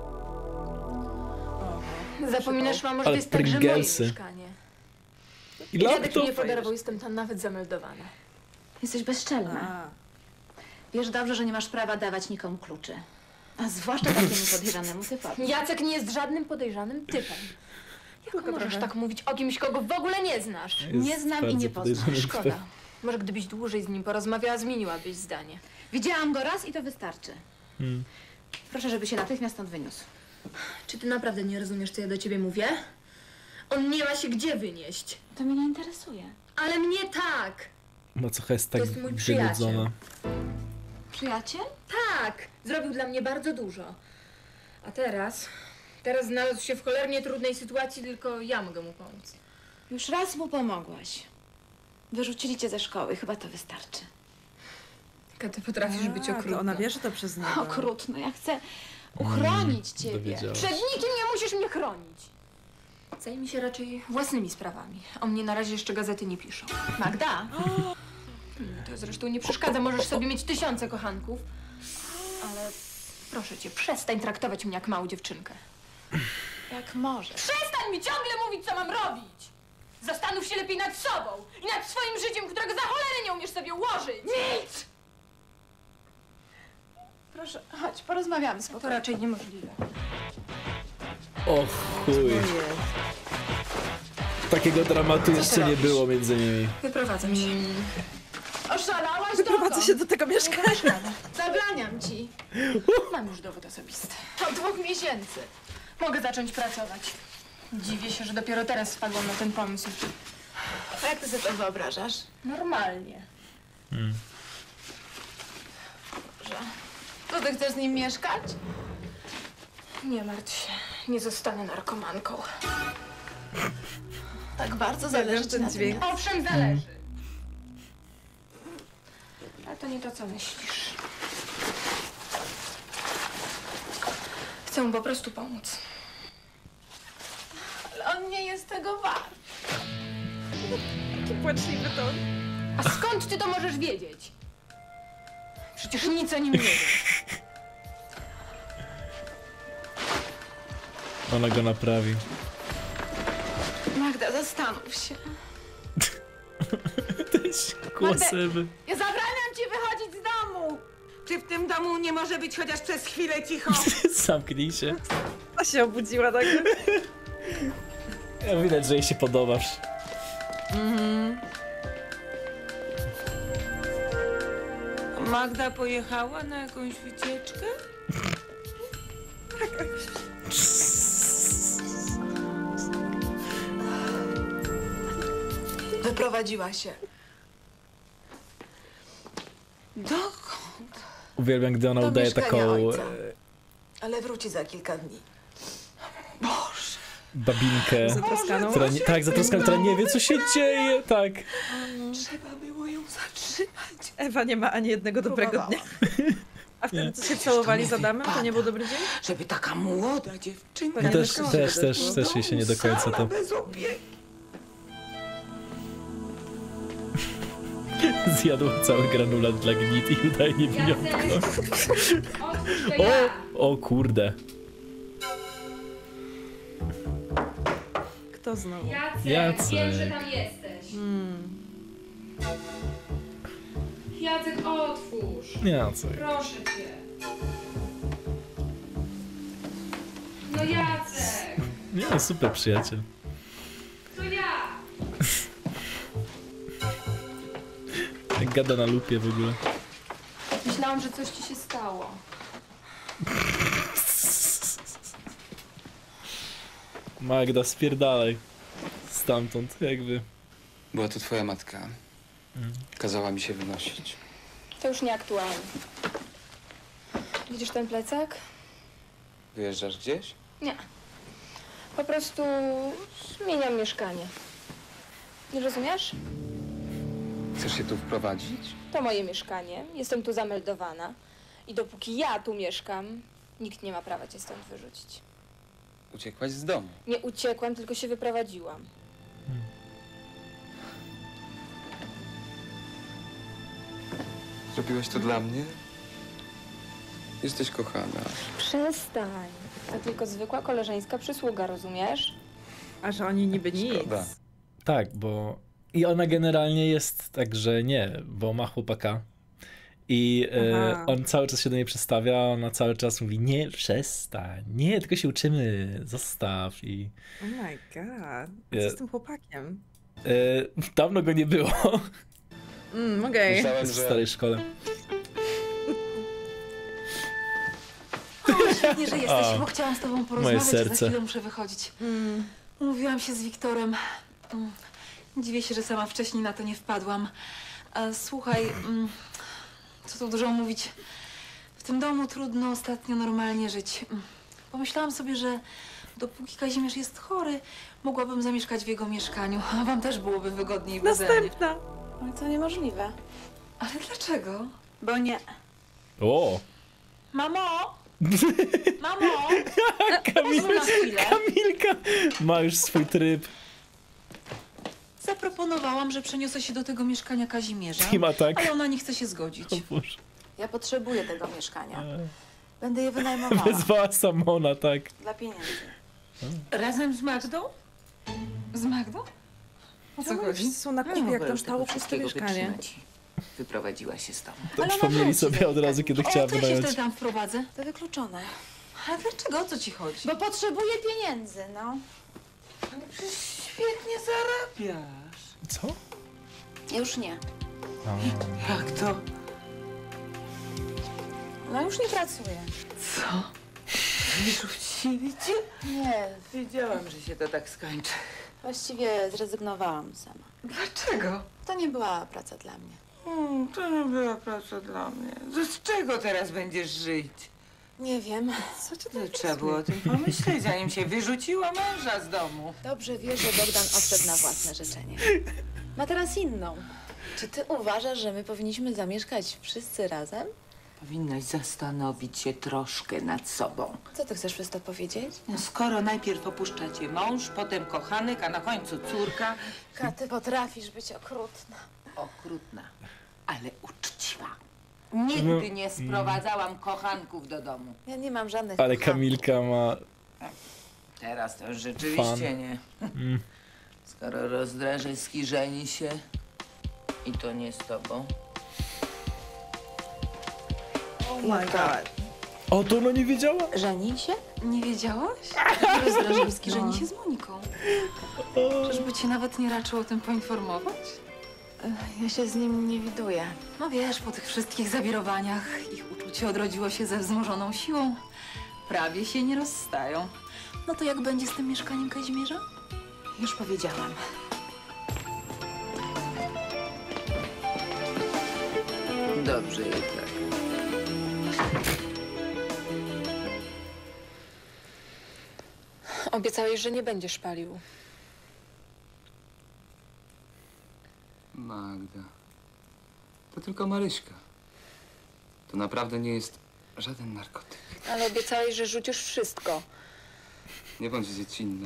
Speaker 9: Zapominasz, mamo, że to
Speaker 2: Ale
Speaker 9: jest także moje
Speaker 2: Pringlesy.
Speaker 9: mieszkanie.
Speaker 2: I
Speaker 9: Dziadek mi
Speaker 2: laptop.
Speaker 9: nie podarował, jestem tam nawet zameldowana.
Speaker 4: Jesteś bezczelna. Wiesz dobrze, że nie masz prawa dawać nikomu kluczy. A zwłaszcza takiemu podejrzanemu typowi.
Speaker 9: Jacek nie jest żadnym podejrzanym typem. Jak możesz tak mówić o kimś, kogo w ogóle nie znasz?
Speaker 2: Jest
Speaker 4: Nie znam i
Speaker 2: bardzo
Speaker 4: nie poznam.
Speaker 2: podejrzany
Speaker 9: Szkoda.
Speaker 2: typ.
Speaker 9: Może gdybyś dłużej z nim porozmawiała, zmieniłabyś zdanie.
Speaker 4: Widziałam go raz i to wystarczy.
Speaker 2: Hmm.
Speaker 4: Proszę, żeby się natychmiast stąd wyniósł.
Speaker 9: Czy ty naprawdę nie rozumiesz, co ja do ciebie mówię? On nie ma się gdzie wynieść.
Speaker 4: To mnie nie interesuje.
Speaker 9: Ale mnie tak!
Speaker 2: Macocha jest tak
Speaker 9: To jest mój przyjaciel.
Speaker 2: wynudzona.
Speaker 4: Przyjaciel?
Speaker 9: Tak! Zrobił dla mnie bardzo dużo. A teraz znalazł się w cholernie trudnej sytuacji, tylko ja mogę mu pomóc.
Speaker 4: Już raz mu pomogłaś. Wyrzucili cię ze szkoły, chyba to wystarczy.
Speaker 9: Ty potrafisz być
Speaker 1: To
Speaker 9: okrutna.
Speaker 1: ona wie, że to przez niego.
Speaker 4: Okrutno, ja chcę uchronić ciebie.
Speaker 2: Dowiedziała.
Speaker 9: Przed nikim nie musisz mnie chronić. Zajmij się raczej własnymi sprawami. O mnie na razie jeszcze gazety nie piszą.
Speaker 4: Magda!
Speaker 9: To zresztą nie przeszkadza, możesz sobie mieć 1000 kochanków. Ale proszę cię, przestań traktować mnie jak małą dziewczynkę.
Speaker 4: Jak możesz.
Speaker 9: Przestań mi ciągle mówić, co mam robić! Zastanów się lepiej nad sobą i nad swoim życiem, którego za cholerę nie umiesz sobie ułożyć! Nic!
Speaker 4: Proszę, chodź, porozmawiamy
Speaker 9: To
Speaker 4: spokojnie.
Speaker 9: raczej niemożliwe.
Speaker 2: O chuj. Takiego dramatu jeszcze nie było między nimi.
Speaker 9: Wyprowadzam się.
Speaker 4: Oszalałaś,
Speaker 1: Wyprowadzę się do tego mieszkania.
Speaker 4: Zabraniam ci.
Speaker 9: Mam już dowód osobisty.
Speaker 4: Od 2 miesięcy.
Speaker 9: Mogę zacząć pracować. Dziwię się, że dopiero teraz wpadłam na ten pomysł.
Speaker 4: A jak ty sobie to wyobrażasz?
Speaker 9: Normalnie.
Speaker 4: Dobrze. To ty chcesz z nim mieszkać?
Speaker 9: Nie martw się, nie zostanę narkomanką.
Speaker 4: Tak bardzo zależy ci
Speaker 1: ten
Speaker 4: na
Speaker 1: dźwięk.
Speaker 4: tym.
Speaker 9: Owszem, zależy. Ale to nie to, co myślisz. Chcę mu po prostu pomóc.
Speaker 4: Ale on nie jest tego wart.
Speaker 1: Taki płaczliwy ton.
Speaker 9: A skąd ty to możesz wiedzieć? Przecież nic o nim nie wiesz.
Speaker 2: Ona go naprawi.
Speaker 4: Magda, zastanów się.
Speaker 2: Ten głos Ewy.
Speaker 4: Ja zabraniam ci wychodzić z domu.
Speaker 6: Czy w tym domu nie może być chociaż przez chwilę cicho?
Speaker 2: Zamknij się.
Speaker 1: A się obudziła tak.
Speaker 2: Ja widać, że jej się podobasz.
Speaker 6: Magda pojechała na jakąś wycieczkę?
Speaker 12: Wyprowadziła się.
Speaker 6: Dokąd?
Speaker 2: Uwielbiam, gdy ona
Speaker 12: Do
Speaker 2: udaje
Speaker 12: mieszkania
Speaker 2: taką
Speaker 12: ojca. Ale wróci za kilka dni.
Speaker 6: Boże.
Speaker 2: babinkę.
Speaker 1: Zatroskaną.
Speaker 2: Która nie, tak, zatroskaną, która nie wie, co się dzieje. Tak.
Speaker 6: Trzeba było ją zatrzymać.
Speaker 1: Ewa nie ma ani jednego dobrego dnia. A wtedy, co się całowali z Adamem, to nie był dobry dzień?
Speaker 6: Żeby taka młoda dziewczynka
Speaker 1: Nie
Speaker 2: Też
Speaker 1: mieszkała sobie
Speaker 2: jej się nie do końca to...
Speaker 6: bez opieki.
Speaker 2: Zjadł cały granulat dla gnit i udaje niewiniątko. O kurde.
Speaker 1: Kto znowu?
Speaker 2: Jacek.
Speaker 3: Wiem, że tam jesteś. Jacek, otwórz.
Speaker 2: Jacek.
Speaker 3: Proszę cię. No Jacek,
Speaker 2: Nie, super przyjaciel.
Speaker 3: to ja.
Speaker 2: Jak gada na lupie w ogóle.
Speaker 9: Myślałam, że coś ci się stało.
Speaker 2: Magda, spierdalaj. Stamtąd, jakby.
Speaker 11: Była to twoja matka. Kazała mi się wynosić.
Speaker 9: To już nieaktualne. Widzisz ten plecak?
Speaker 11: Wyjeżdżasz gdzieś?
Speaker 9: Nie. Po prostu zmieniam mieszkanie. Nie rozumiesz?
Speaker 11: Chcesz się tu wprowadzić?
Speaker 13: To moje mieszkanie, jestem tu zameldowana i dopóki ja tu mieszkam, nikt nie ma prawa cię stąd wyrzucić.
Speaker 11: Uciekłaś z domu.
Speaker 13: Nie uciekłam, tylko się wyprowadziłam.
Speaker 11: Zrobiłaś to dla mnie? Jesteś kochana.
Speaker 13: Przestań. To tylko zwykła koleżeńska przysługa, rozumiesz?
Speaker 1: A że oni niby nic.
Speaker 11: Szkoda.
Speaker 2: Tak, bo... I ona generalnie jest tak, że nie, bo ma chłopaka. I on cały czas się do niej przestawia, a ona cały czas mówi, nie, przestań, nie, tylko się uczymy, zostaw i...
Speaker 1: Oh my god, co z tym chłopakiem?
Speaker 2: Dawno go nie było.
Speaker 1: Okej.
Speaker 2: Myślałem, że... w starej szkole.
Speaker 12: O, świetnie, że jesteś, bo chciałam z tobą porozmawiać,
Speaker 2: moje serce.
Speaker 12: za chwilę muszę wychodzić. Umówiłam się z Wiktorem. Dziwię się, że sama wcześniej na to nie wpadłam. Słuchaj, co tu dużo mówić. W tym domu trudno ostatnio normalnie żyć. Pomyślałam sobie, że dopóki Kazimierz jest chory, mogłabym zamieszkać w jego mieszkaniu. A wam też byłoby wygodniej beze mnie.
Speaker 1: Następna.
Speaker 12: Ale to niemożliwe. Ale dlaczego?
Speaker 13: Bo nie.
Speaker 2: O!
Speaker 12: Mamo! Mamo!
Speaker 2: Kamilka ma już swój tryb.
Speaker 12: Zaproponowałam, że przeniosę się do tego mieszkania Kazimierza,
Speaker 2: I ma tak.
Speaker 12: ale ona nie chce się zgodzić.
Speaker 4: Ja potrzebuję tego mieszkania. Będę je wynajmowała.
Speaker 2: Wezwała Samona, tak.
Speaker 4: Dla pieniędzy.
Speaker 12: Razem z Magdą? Z Magdą? O co chodzi?
Speaker 1: Są na kupie, jak tam stało puste mieszkanie.
Speaker 14: Wyprowadziła się z domu.
Speaker 2: To przypomnieli sobie od razu, kiedy chciała
Speaker 12: to ja się
Speaker 2: wynająć.
Speaker 12: wtedy tam wprowadzę.
Speaker 4: To wykluczone.
Speaker 12: A dlaczego? O co ci chodzi?
Speaker 4: Bo potrzebuję pieniędzy, no.
Speaker 12: Ale przecież świetnie zarabiasz.
Speaker 2: Co?
Speaker 4: Już nie.
Speaker 12: Jak to?
Speaker 4: No już nie pracuję.
Speaker 12: Co? Wyrzucili cię?
Speaker 4: Nie.
Speaker 14: Wiedziałam, że się to tak skończy.
Speaker 4: Właściwie zrezygnowałam sama.
Speaker 12: Dlaczego?
Speaker 4: To nie była praca dla mnie.
Speaker 14: To nie była praca dla mnie. Z czego teraz będziesz żyć?
Speaker 4: Nie wiem.
Speaker 1: Co cię
Speaker 14: No, trzeba było o tym pomyśleć, zanim się wyrzuciła męża z domu.
Speaker 4: Dobrze wie, że Bogdan odszedł na własne życzenie. Ma teraz inną. Czy ty uważasz, że my powinniśmy zamieszkać wszyscy razem?
Speaker 14: Powinnaś zastanowić się troszkę nad sobą.
Speaker 4: Co ty chcesz przez to powiedzieć?
Speaker 14: No, skoro najpierw opuszcza cię mąż, potem kochanek, a na końcu córka.
Speaker 4: Ty potrafisz być okrutna.
Speaker 14: Okrutna, ale uczciwa. Nigdy nie sprowadzałam kochanków do domu.
Speaker 4: Ja nie mam żadnych
Speaker 2: Ale
Speaker 4: kochanków.
Speaker 2: Kamilka ma...
Speaker 14: Teraz to już rzeczywiście
Speaker 2: Fan.
Speaker 14: nie. Skoro Rozdrażewski żeni się i to nie z tobą.
Speaker 1: Oh my god.
Speaker 2: O, to ona nie wiedziała?
Speaker 4: Żeni się?
Speaker 12: Nie wiedziałaś? Rozdrażewski żeni się z Moniką. Czyżby cię nawet nie raczył o tym poinformować?
Speaker 4: Ja się z nim nie widuję.
Speaker 12: No wiesz, po tych wszystkich zawirowaniach ich uczucie odrodziło się ze wzmożoną siłą. Prawie się nie rozstają. No to jak będzie z tym mieszkaniem Kazimierza?
Speaker 4: Już powiedziałam.
Speaker 14: Dobrze jednak.
Speaker 13: Obiecałeś, że nie będziesz palił.
Speaker 11: Magda. To tylko Maryśka. To naprawdę nie jest żaden narkotyk.
Speaker 13: Ale obiecałeś, że rzucisz wszystko.
Speaker 11: Nie bądź dziecinna.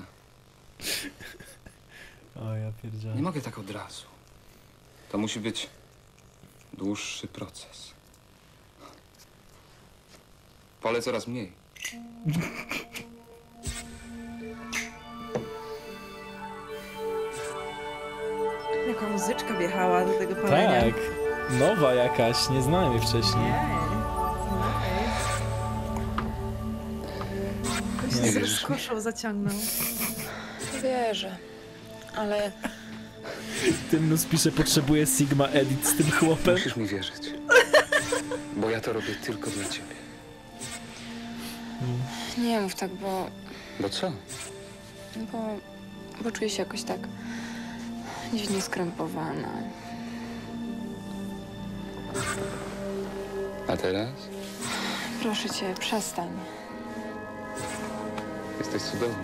Speaker 2: O, ja pierdzielę.
Speaker 11: Nie mogę tak od razu. To musi być dłuższy proces. Wolę coraz mniej.
Speaker 1: Jaka muzyczka wjechała do tego palenia.
Speaker 2: Tak. Nowa jakaś, nie znałem jej wcześniej.
Speaker 1: Ktoś się z rozkoszą zaciągnął.
Speaker 13: Wierzę, ale...
Speaker 2: Tymnus pisze, potrzebuje Sigma Edit z tym chłopem.
Speaker 11: Musisz mi wierzyć. Bo ja to robię tylko dla ciebie.
Speaker 13: Nie mów tak, bo...
Speaker 11: Bo co?
Speaker 13: Bo czuję się jakoś tak dziwnie skrępowana.
Speaker 11: A teraz?
Speaker 13: Proszę cię, przestań.
Speaker 11: Jesteś cudowna.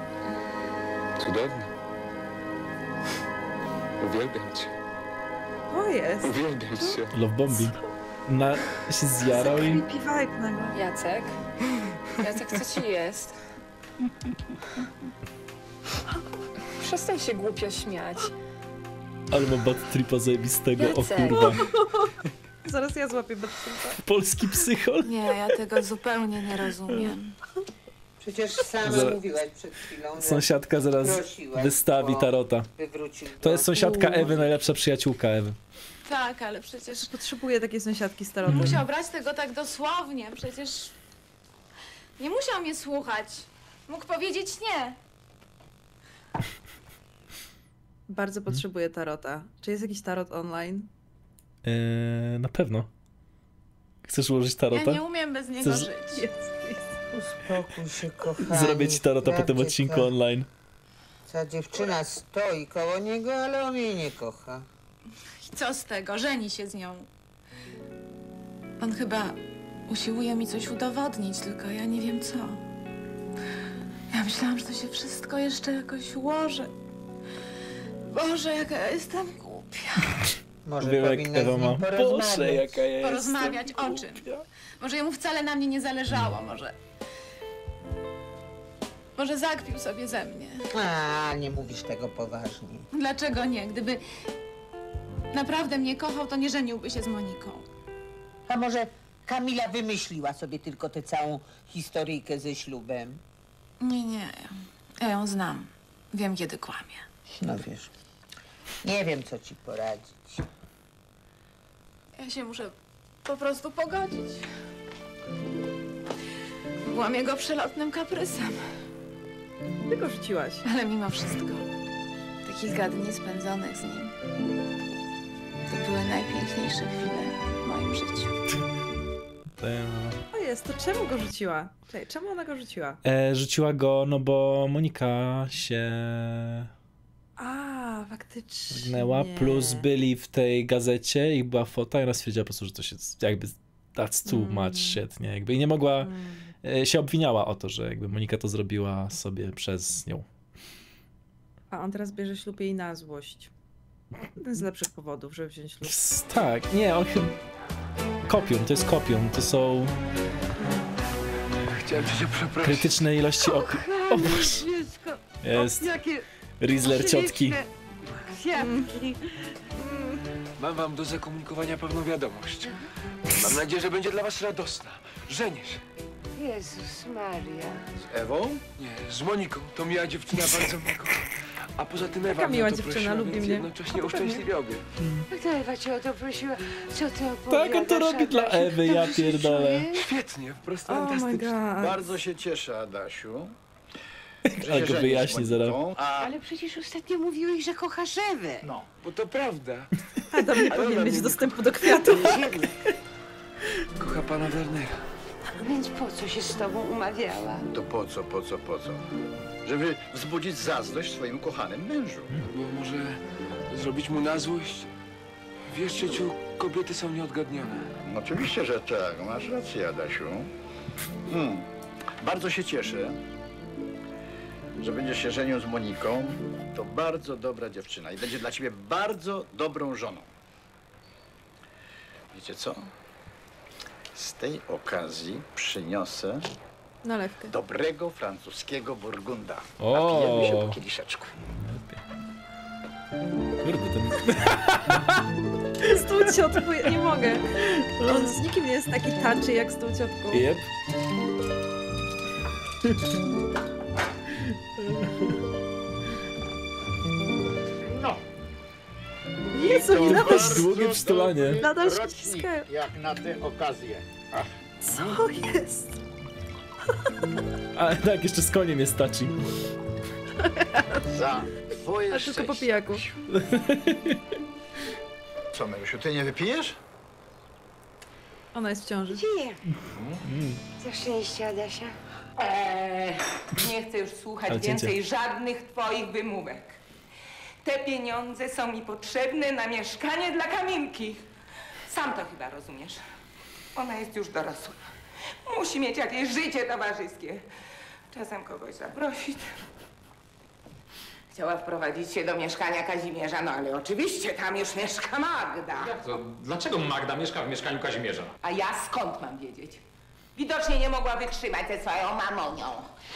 Speaker 11: Cudowna. Uwielbiam cię.
Speaker 1: To jest.
Speaker 10: Uwielbiam się.
Speaker 2: Love bombing. Się zjarał i...
Speaker 1: Creepy vibe na go.
Speaker 13: Jacek? Jacek, co ci jest? Przestań się głupio śmiać.
Speaker 2: Ale ma bad tripa zajebistego, o
Speaker 13: Jacek.
Speaker 2: kurwa.
Speaker 1: Zaraz ja złapię bad tripa.
Speaker 2: Polski psychol.
Speaker 4: Nie, ja tego zupełnie nie rozumiem.
Speaker 15: Przecież sama mówiłaś przed chwilą, że
Speaker 2: Sąsiadka zaraz
Speaker 15: prosiłaś,
Speaker 2: wystawi
Speaker 15: bo
Speaker 2: tarota.
Speaker 15: wywrócił
Speaker 2: To jest
Speaker 15: go.
Speaker 2: sąsiadka Ewy, najlepsza przyjaciółka Ewy.
Speaker 4: Tak, ale przecież
Speaker 1: Potrzebuję takiej sąsiadki z tarotem.
Speaker 4: musiał brać tego tak dosłownie. Przecież nie musiał mnie słuchać. Mógł powiedzieć nie.
Speaker 1: Bardzo potrzebuję tarota. Czy jest jakiś tarot online?
Speaker 2: Na pewno. Chcesz ułożyć tarota?
Speaker 4: Ja nie umiem bez niego
Speaker 2: Chcesz-
Speaker 4: żyć.
Speaker 15: Uspokój się, kochani.
Speaker 2: Zrobię ci tarota po tym
Speaker 15: Wprawdzie
Speaker 2: odcinku
Speaker 15: ta-
Speaker 2: online.
Speaker 15: Ta dziewczyna stoi koło niego, ale on jej nie kocha.
Speaker 4: I co z tego? Żeni się z nią. On chyba usiłuje mi coś udowodnić, tylko ja nie wiem co. Ja myślałam, że to się wszystko jeszcze jakoś ułoży. Boże, jaka ja jestem głupia.
Speaker 15: Może
Speaker 2: Wiem, jak
Speaker 15: powinnaś
Speaker 2: Ewa
Speaker 15: z
Speaker 2: ma.
Speaker 15: nim porozmawiać.
Speaker 2: Boże, jaka ja jestem.
Speaker 4: Porozmawiać o czym? Może jemu wcale na mnie nie zależało, może zakpił sobie ze mnie.
Speaker 15: A, nie mówisz tego poważnie.
Speaker 4: Dlaczego nie? Gdyby naprawdę mnie kochał, to nie żeniłby się z Moniką.
Speaker 15: A może Kamila wymyśliła sobie tylko tę całą historyjkę ze ślubem?
Speaker 4: Nie. Ja ją znam. Wiem, kiedy kłamie.
Speaker 15: No wiesz, nie wiem, co ci poradzić.
Speaker 4: Ja się muszę po prostu pogodzić. Byłam jego przelotnym kaprysem.
Speaker 1: Ty go rzuciłaś.
Speaker 4: Ale mimo wszystko, te kilka dni spędzonych z nim to były najpiękniejsze chwile w moim życiu.
Speaker 1: O jest, to czemu go rzuciła? Czekaj, czemu ona go rzuciła?
Speaker 2: Rzuciła go, no bo Monika się
Speaker 1: A, faktycznie.
Speaker 2: zgnęła, plus byli w tej gazecie i była fota i ona stwierdziła po prostu, że to się jakby that's too much shit, nie? Jakby i nie mogła, się obwiniała o to, że jakby Monika to zrobiła sobie przez nią.
Speaker 1: A on teraz bierze ślub jej na złość. Jeden z lepszych powodów, żeby wziąć ślub.
Speaker 2: Tak, nie, on chyba... Kopium, to jest kopium, to są
Speaker 10: Chciałem cię przeprosić.
Speaker 2: krytyczne ilości opium. O Boże. Jest. Rizzler ciotki.
Speaker 10: Mam wam do zakomunikowania pewną wiadomość. Mam nadzieję, że będzie dla was radosna. Żenię się.
Speaker 15: Jezus Maria.
Speaker 10: Z Ewą? Nie, z Moniką. To miła dziewczyna, bardzo mnie kocha. A poza tym Ewa
Speaker 1: Taka
Speaker 10: mnie
Speaker 1: miła
Speaker 10: o to
Speaker 1: dziewczyna,
Speaker 10: prosiła,
Speaker 1: lubi
Speaker 10: więc
Speaker 1: mnie.
Speaker 10: jednocześnie uszczęśliwia obie.
Speaker 15: To Ewa cię o to prosiła. Co ty opowiadasz?
Speaker 2: Tak, on to robi dla Ewy, ja pierdolę.
Speaker 10: Świetnie, po prostu
Speaker 1: Oh my
Speaker 10: fantastycznie.
Speaker 1: god.
Speaker 16: Bardzo się cieszę, Adasiu.
Speaker 2: Ale go wyjaśni zaraz.
Speaker 15: Ale przecież ostatnio mówiłeś, że kochasz Ewę.
Speaker 16: No.
Speaker 10: Bo to prawda.
Speaker 1: Adam nie powinien mieć dostępu do kwiatów.
Speaker 10: Kocha pana Wernera.
Speaker 15: A więc po co się z tobą umawiała?
Speaker 16: To po co? Żeby wzbudzić zazdrość swoim kochanym mężu.
Speaker 10: Bo może zrobić mu na złość? Wiesz, ciociu, kobiety są nieodgadnione.
Speaker 16: No, oczywiście, że tak. Masz rację, Adasiu. Bardzo się cieszę, że będziesz się żenił z Moniką. To bardzo dobra dziewczyna i będzie dla ciebie bardzo dobrą żoną. Wiecie co? Z tej okazji przyniosę
Speaker 1: Nalewkę.
Speaker 16: dobrego francuskiego burgunda.
Speaker 2: O!
Speaker 16: Napijemy się po kieliszeczku.
Speaker 2: Kurde, ten...
Speaker 1: Stół ciotku, ja nie mogę. On z nikim nie jest taki touchy jak stół ciotku.
Speaker 2: Jep.
Speaker 16: No.
Speaker 1: Jezu, nie nadal
Speaker 2: Długie przytulanie.
Speaker 1: Nadal
Speaker 16: rocznik,
Speaker 1: ściskają.
Speaker 16: jak na tę okazję. Ach.
Speaker 1: Co jest?
Speaker 2: A tak, jeszcze z koniem jest touchy.
Speaker 16: Za twoje
Speaker 1: A tylko
Speaker 16: szczęście.
Speaker 1: po pijaku.
Speaker 16: Co, Marysiu, ty nie wypijesz?
Speaker 1: Ona jest w ciąży.
Speaker 15: Gdzie? Za szczęście, Adasia.
Speaker 6: Nie chcę już słuchać
Speaker 2: Ale cięcie.
Speaker 6: więcej żadnych twoich wymówek. Te pieniądze są mi potrzebne na mieszkanie dla Kamilki. Sam to chyba rozumiesz. Ona jest już dorosła. Musi mieć jakieś życie towarzyskie. Czasem kogoś zaprosić. Chciała wprowadzić się do mieszkania Kazimierza, no ale oczywiście tam już mieszka Magda.
Speaker 7: Jak to? Dlaczego Magda mieszka w mieszkaniu Kazimierza?
Speaker 6: A ja skąd mam wiedzieć? Widocznie nie mogła wytrzymać ze swoją mamonią.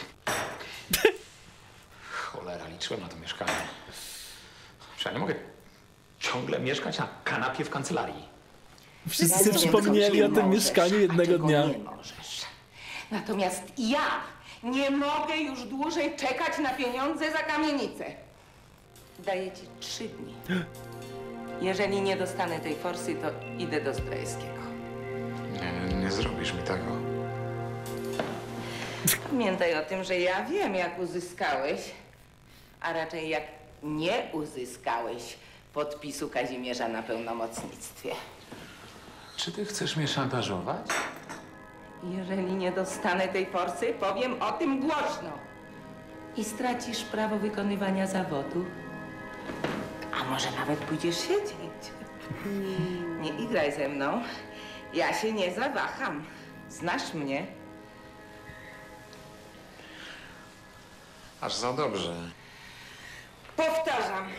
Speaker 7: Cholera, liczyłem na to mieszkanie. Przecież ja nie mogę ciągle mieszkać na kanapie w kancelarii.
Speaker 2: Wszyscy sobie przypomnieli o tym mieszkaniu jednego dnia.
Speaker 6: Nie możesz. Natomiast ja nie mogę już dłużej czekać na pieniądze za kamienicę. Daję ci 3 dni. Jeżeli nie dostanę tej forsy, to idę do Zdrojewskiego.
Speaker 7: Nie zrobisz mi tego.
Speaker 6: Pamiętaj o tym, że ja wiem, jak uzyskałeś, a raczej jak nie uzyskałeś podpisu Kazimierza na pełnomocnictwie.
Speaker 7: Czy ty chcesz mnie szantażować?
Speaker 6: Jeżeli nie dostanę tej forsy, powiem o tym głośno. I stracisz prawo wykonywania zawodu. A może nawet pójdziesz siedzieć. Nie igraj ze mną. Ja się nie zawaham. Znasz mnie.
Speaker 7: Aż za dobrze.
Speaker 6: Powtarzam.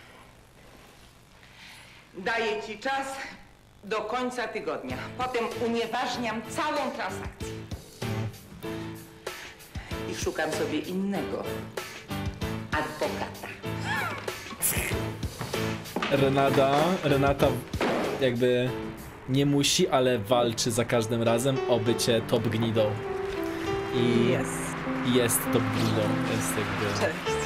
Speaker 6: Daję ci czas do końca tygodnia. Potem unieważniam całą transakcję. I szukam sobie innego adwokata.
Speaker 2: Renata jakby nie musi, ale walczy za każdym razem o bycie top gnidą. I jest top gnidą. Jest jakby...
Speaker 1: Cześć.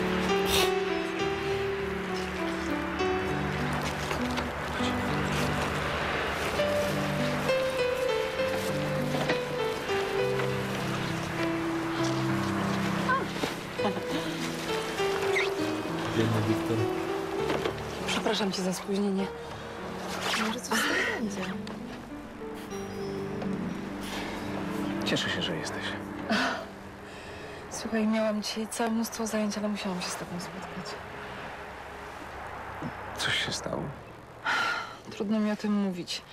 Speaker 2: Biedny Wiktor.
Speaker 17: Przepraszam cię za spóźnienie.
Speaker 1: Może coś z tego będzie.
Speaker 8: Cieszę się, że jesteś.
Speaker 17: Słuchaj, miałam dzisiaj całe mnóstwo zajęć, ale musiałam się z tobą spotkać.
Speaker 8: Coś się stało?
Speaker 17: Trudno mi o tym mówić.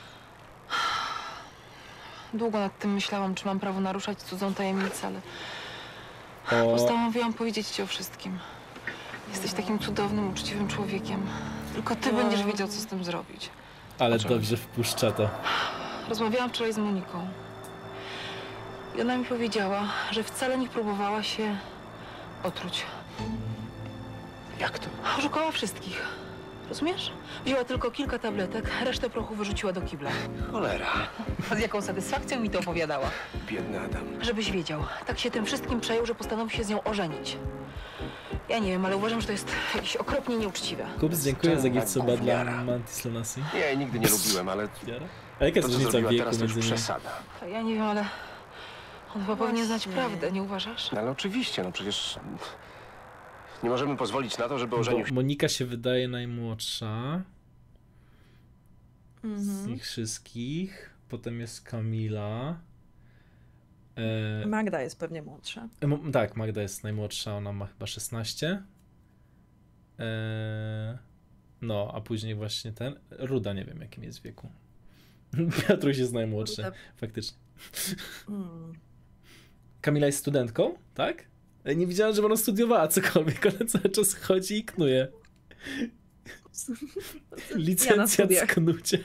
Speaker 17: Długo nad tym myślałam, czy mam prawo naruszać cudzą tajemnicę, ale postanowiłam powiedzieć ci o wszystkim. Jesteś takim cudownym, uczciwym człowiekiem. Tylko ty będziesz wiedział, co z tym zrobić.
Speaker 2: Ale dobrze wpuszcza to.
Speaker 17: Rozmawiałam wczoraj z Moniką. I ona mi powiedziała, że wcale nie próbowała się otruć.
Speaker 8: Jak to?
Speaker 17: Oszukała wszystkich. Rozumiesz? Wzięła tylko kilka tabletek, resztę prochu wyrzuciła do kibla.
Speaker 8: Cholera.
Speaker 17: A z jaką satysfakcją mi to opowiadała.
Speaker 8: Biedny Adam.
Speaker 17: Żebyś wiedział, tak się tym wszystkim przejął, że postanowił się z nią ożenić. Ja nie wiem, ale uważam, że to jest jakieś okropnie nieuczciwe.
Speaker 2: Kups, dziękuję za gift suba dla Mantis Lanasi.
Speaker 8: Nie, ja nigdy nie lubiłem, ale...
Speaker 2: A jaka jest
Speaker 8: to, co
Speaker 2: różnica
Speaker 8: zrobiła
Speaker 2: wieku
Speaker 8: teraz, to już
Speaker 2: między nimi?
Speaker 8: przesada.
Speaker 17: Ja nie wiem, ale on chyba powinien znać prawdę, nie uważasz?
Speaker 8: No, ale oczywiście, no przecież... Nie możemy pozwolić na to, żeby ożenił się.
Speaker 2: Monika się wydaje najmłodsza z nich wszystkich. Potem jest Kamila.
Speaker 1: Magda jest pewnie młodsza.
Speaker 2: Tak, Magda jest najmłodsza, ona ma chyba 16. No, a później właśnie ten. Ruda nie wiem jakim jest wieku. Piotruś jest najmłodszy, faktycznie. Kamila jest studentką, tak? Nie widziałem, żeby ona studiowała cokolwiek, ale cały czas chodzi i knuje. Licencja z knucia.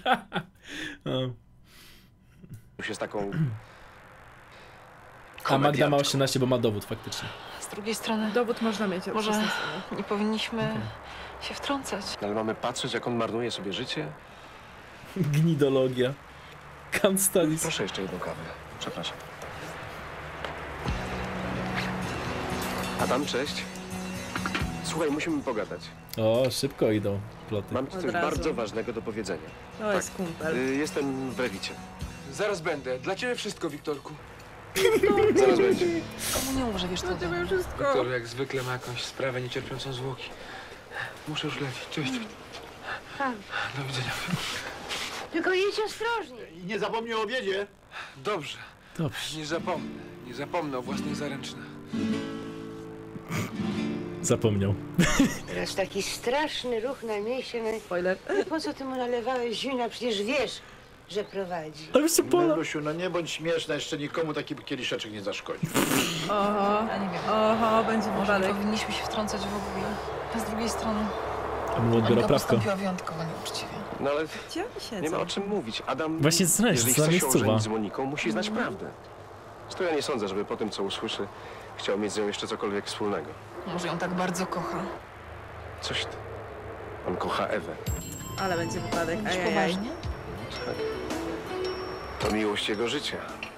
Speaker 8: Już jest taką...
Speaker 2: A Magda ma 18, bo ma dowód faktycznie.
Speaker 17: Z drugiej strony...
Speaker 1: Dowód można mieć od
Speaker 17: Może
Speaker 1: 16.
Speaker 17: nie powinniśmy się wtrącać.
Speaker 8: Ale mamy patrzeć, jak on marnuje sobie życie?
Speaker 2: Gnidologia. Can't studies.
Speaker 8: Proszę jeszcze jedną kawę. Przepraszam. Adam, cześć. Słuchaj, musimy pogadać.
Speaker 2: O, szybko idą ploty.
Speaker 8: Mam ci coś bardzo ważnego do powiedzenia.
Speaker 1: To jest kumpel.
Speaker 8: Jestem w Rewicie.
Speaker 10: Zaraz będę. Dla ciebie wszystko, Wiktorku.
Speaker 8: Zaraz będzie.
Speaker 17: Komu nie uważa, wiesz co?
Speaker 1: Wszystko.
Speaker 10: Wiktor jak zwykle ma jakąś sprawę niecierpiącą zwłoki. Muszę już lecieć. Cześć. Do widzenia.
Speaker 9: Tylko jedź ostrożnie.
Speaker 16: I nie zapomnij o obiedzie.
Speaker 10: Dobrze.
Speaker 2: Dobrze.
Speaker 10: Nie zapomnę. Nie zapomnę o własnych zaręczynach.
Speaker 2: Zapomniał.
Speaker 9: Teraz taki straszny ruch na mieście. Spoiler. Po co ty mu nalewałeś wina? Przecież wiesz,
Speaker 15: że prowadzi.
Speaker 2: Ale jeszcze Pola.
Speaker 16: Lusiu, no nie bądź śmieszna, jeszcze nikomu taki kieliszeczek nie zaszkodzi.
Speaker 1: Oho,
Speaker 17: Ja nie wiem.
Speaker 1: oho, będzie
Speaker 17: Może
Speaker 1: wypadek.
Speaker 17: nie powinniśmy się wtrącać w ogóle. A z drugiej strony
Speaker 2: A mu odbiera
Speaker 17: Monika
Speaker 2: prawko.
Speaker 17: postąpiła wyjątkowo nieuczciwie.
Speaker 8: No ale
Speaker 1: Gdzie oni siedzą?
Speaker 8: nie ma o czym mówić. Adam,
Speaker 2: Właśnie zastanawiam się,
Speaker 8: jeżeli
Speaker 2: co tam
Speaker 8: chce
Speaker 2: jest
Speaker 8: się
Speaker 2: cuwa.
Speaker 8: ożenić z Moniką, musi znać prawdę. Zresztą ja nie sądzę, żeby po tym, co usłyszy, chciał mieć z nią jeszcze cokolwiek wspólnego.
Speaker 17: Może ją tak bardzo kocha.
Speaker 8: Coś ty. On kocha Ewę.
Speaker 1: Ale będzie wypadek,
Speaker 17: Mówisz
Speaker 1: ajajaj.
Speaker 17: poważnie?
Speaker 8: To miłość jego życia.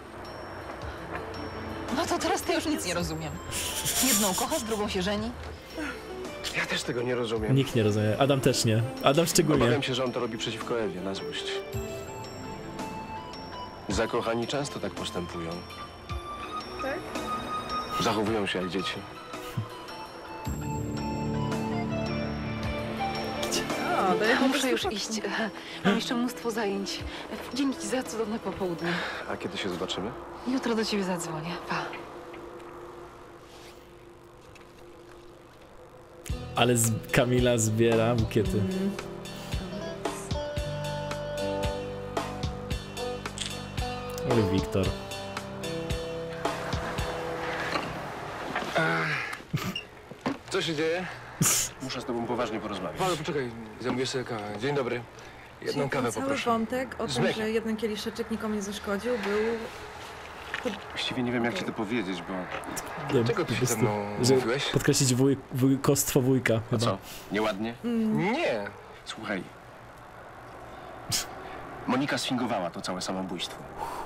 Speaker 17: No to teraz to już nic nie rozumiem. Jedną kocha, z drugą się żeni.
Speaker 8: Ja też tego nie rozumiem.
Speaker 2: Nikt nie rozumie. Adam też nie. Adam szczególnie.
Speaker 8: Obawiam się, że on to robi przeciwko Ewie, na złość. Zakochani często tak postępują.
Speaker 1: Tak?
Speaker 8: Zachowują się jak dzieci.
Speaker 1: O, dojechał
Speaker 17: Muszę już iść. Mam jeszcze mnóstwo zajęć. Dzięki za cudowne popołudnie.
Speaker 8: A kiedy się zobaczymy?
Speaker 17: Jutro do ciebie zadzwonię. Pa.
Speaker 2: Ale Kamila zbiera bukiety. Ale Wiktor.
Speaker 10: Co się dzieje?
Speaker 8: Muszę z tobą poważnie porozmawiać.
Speaker 10: Paweł, poczekaj, zamówię sobie kawę. Dzień dobry. Jedną kawę
Speaker 1: Cały
Speaker 10: poproszę.
Speaker 1: wątek o
Speaker 10: Z
Speaker 1: tym,
Speaker 10: mlekiem.
Speaker 1: że jeden kieliszeczek nikomu nie zaszkodził, był...
Speaker 8: Właściwie nie wiem, jak ci to powiedzieć, bo...
Speaker 2: Nie,
Speaker 10: Czego ty
Speaker 2: po
Speaker 10: się ze
Speaker 2: prostu,
Speaker 10: mną
Speaker 2: że
Speaker 10: mówiłeś?
Speaker 2: podkreślić wujkostwo wujka.
Speaker 8: A
Speaker 2: chyba.
Speaker 8: co? Nieładnie?
Speaker 10: Nie.
Speaker 8: Słuchaj. Monika sfingowała to całe samobójstwo.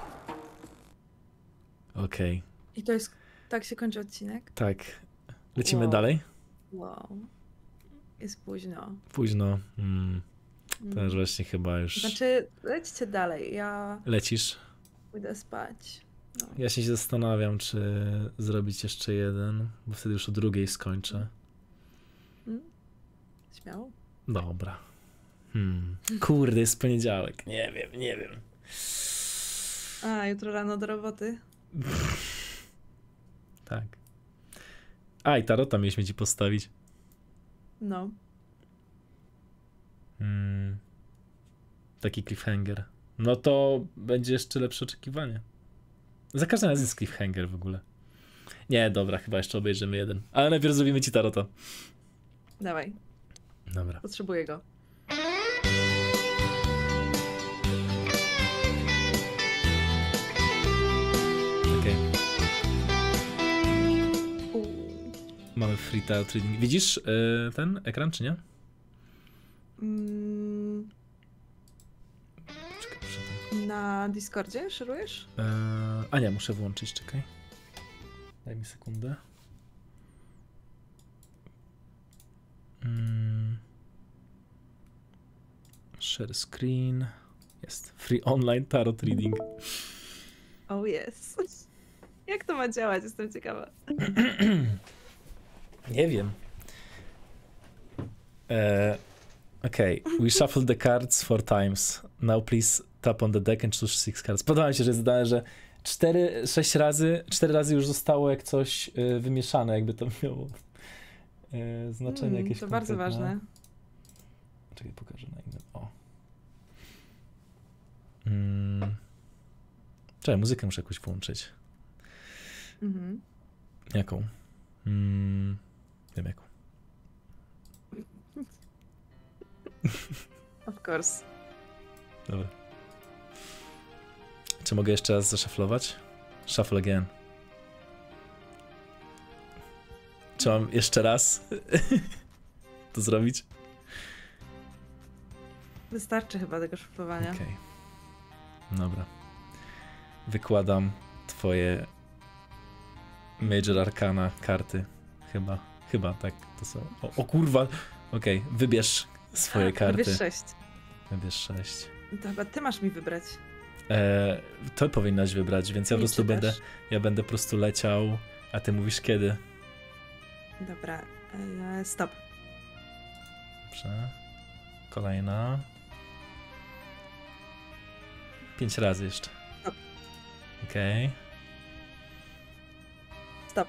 Speaker 2: Okej,
Speaker 1: I to jest... Tak się kończy odcinek?
Speaker 2: tak. Lecimy
Speaker 1: Wow.
Speaker 2: dalej?
Speaker 1: Wow. Jest późno.
Speaker 2: Późno. Też właśnie chyba już...
Speaker 1: Znaczy, lećcie dalej, ja
Speaker 2: Lecisz?
Speaker 1: pójdę spać. No.
Speaker 2: Ja się zastanawiam, czy zrobić jeszcze jeden, bo wtedy już o 2:00 skończę.
Speaker 1: Śmiało?
Speaker 2: Dobra. Kurde, jest poniedziałek. Nie wiem.
Speaker 1: A, jutro rano do roboty?
Speaker 2: Tak. A, i tarota mieliśmy ci postawić.
Speaker 1: No.
Speaker 2: Taki cliffhanger. No to będzie jeszcze lepsze oczekiwanie. Za każdym razem jest cliffhanger w ogóle. Nie, dobra, chyba jeszcze obejrzymy jeden. Ale najpierw zrobimy ci tarota.
Speaker 1: Dawaj.
Speaker 2: Dobra.
Speaker 1: Potrzebuję go.
Speaker 2: Okej. Mamy free tarot reading. Widzisz ten ekran, czy nie? Czekaj, muszę tam.
Speaker 1: Na Discordzie szerujesz?
Speaker 2: A nie, muszę włączyć, czekaj. Daj mi sekundę. Share screen. Jest. Free online tarot reading.
Speaker 1: Oh yes. Jak to ma działać? Jestem ciekawa.
Speaker 2: Nie wiem. Okay. We shuffle the cards 4 times. Now please tap on the deck and choose 6 cards. Podoba mi się, że jest dane, że 4 razy już zostało jak coś wymieszane, jakby to miało znaczenie jakieś
Speaker 1: To bardzo
Speaker 2: konkretne.
Speaker 1: ważne.
Speaker 2: Czekaj, pokażę na innym. O. Czekaj, muzykę muszę jakoś włączyć. Jaką? Wiem jaką.
Speaker 1: Of course.
Speaker 2: Dobra. Czy mogę jeszcze raz zaszaflować? Shuffle again. Czy mam jeszcze raz to zrobić?
Speaker 1: Wystarczy chyba tego szuflowania.
Speaker 2: Okej. Dobra. Wykładam twoje Major Arcana karty. Chyba tak to są. O kurwa. Okej, wybierz swoje karty.
Speaker 1: Wybierz 6.
Speaker 2: Wybierz 6.
Speaker 1: To chyba ty masz mi wybrać.
Speaker 2: To powinnaś wybrać, więc ja po
Speaker 1: Nie
Speaker 2: prostu
Speaker 1: czytasz.
Speaker 2: będę po prostu leciał, a ty mówisz kiedy.
Speaker 1: Dobra, stop.
Speaker 2: Dobrze. Kolejna. 5 razy jeszcze.
Speaker 1: Stop.
Speaker 2: Okej.
Speaker 1: Stop.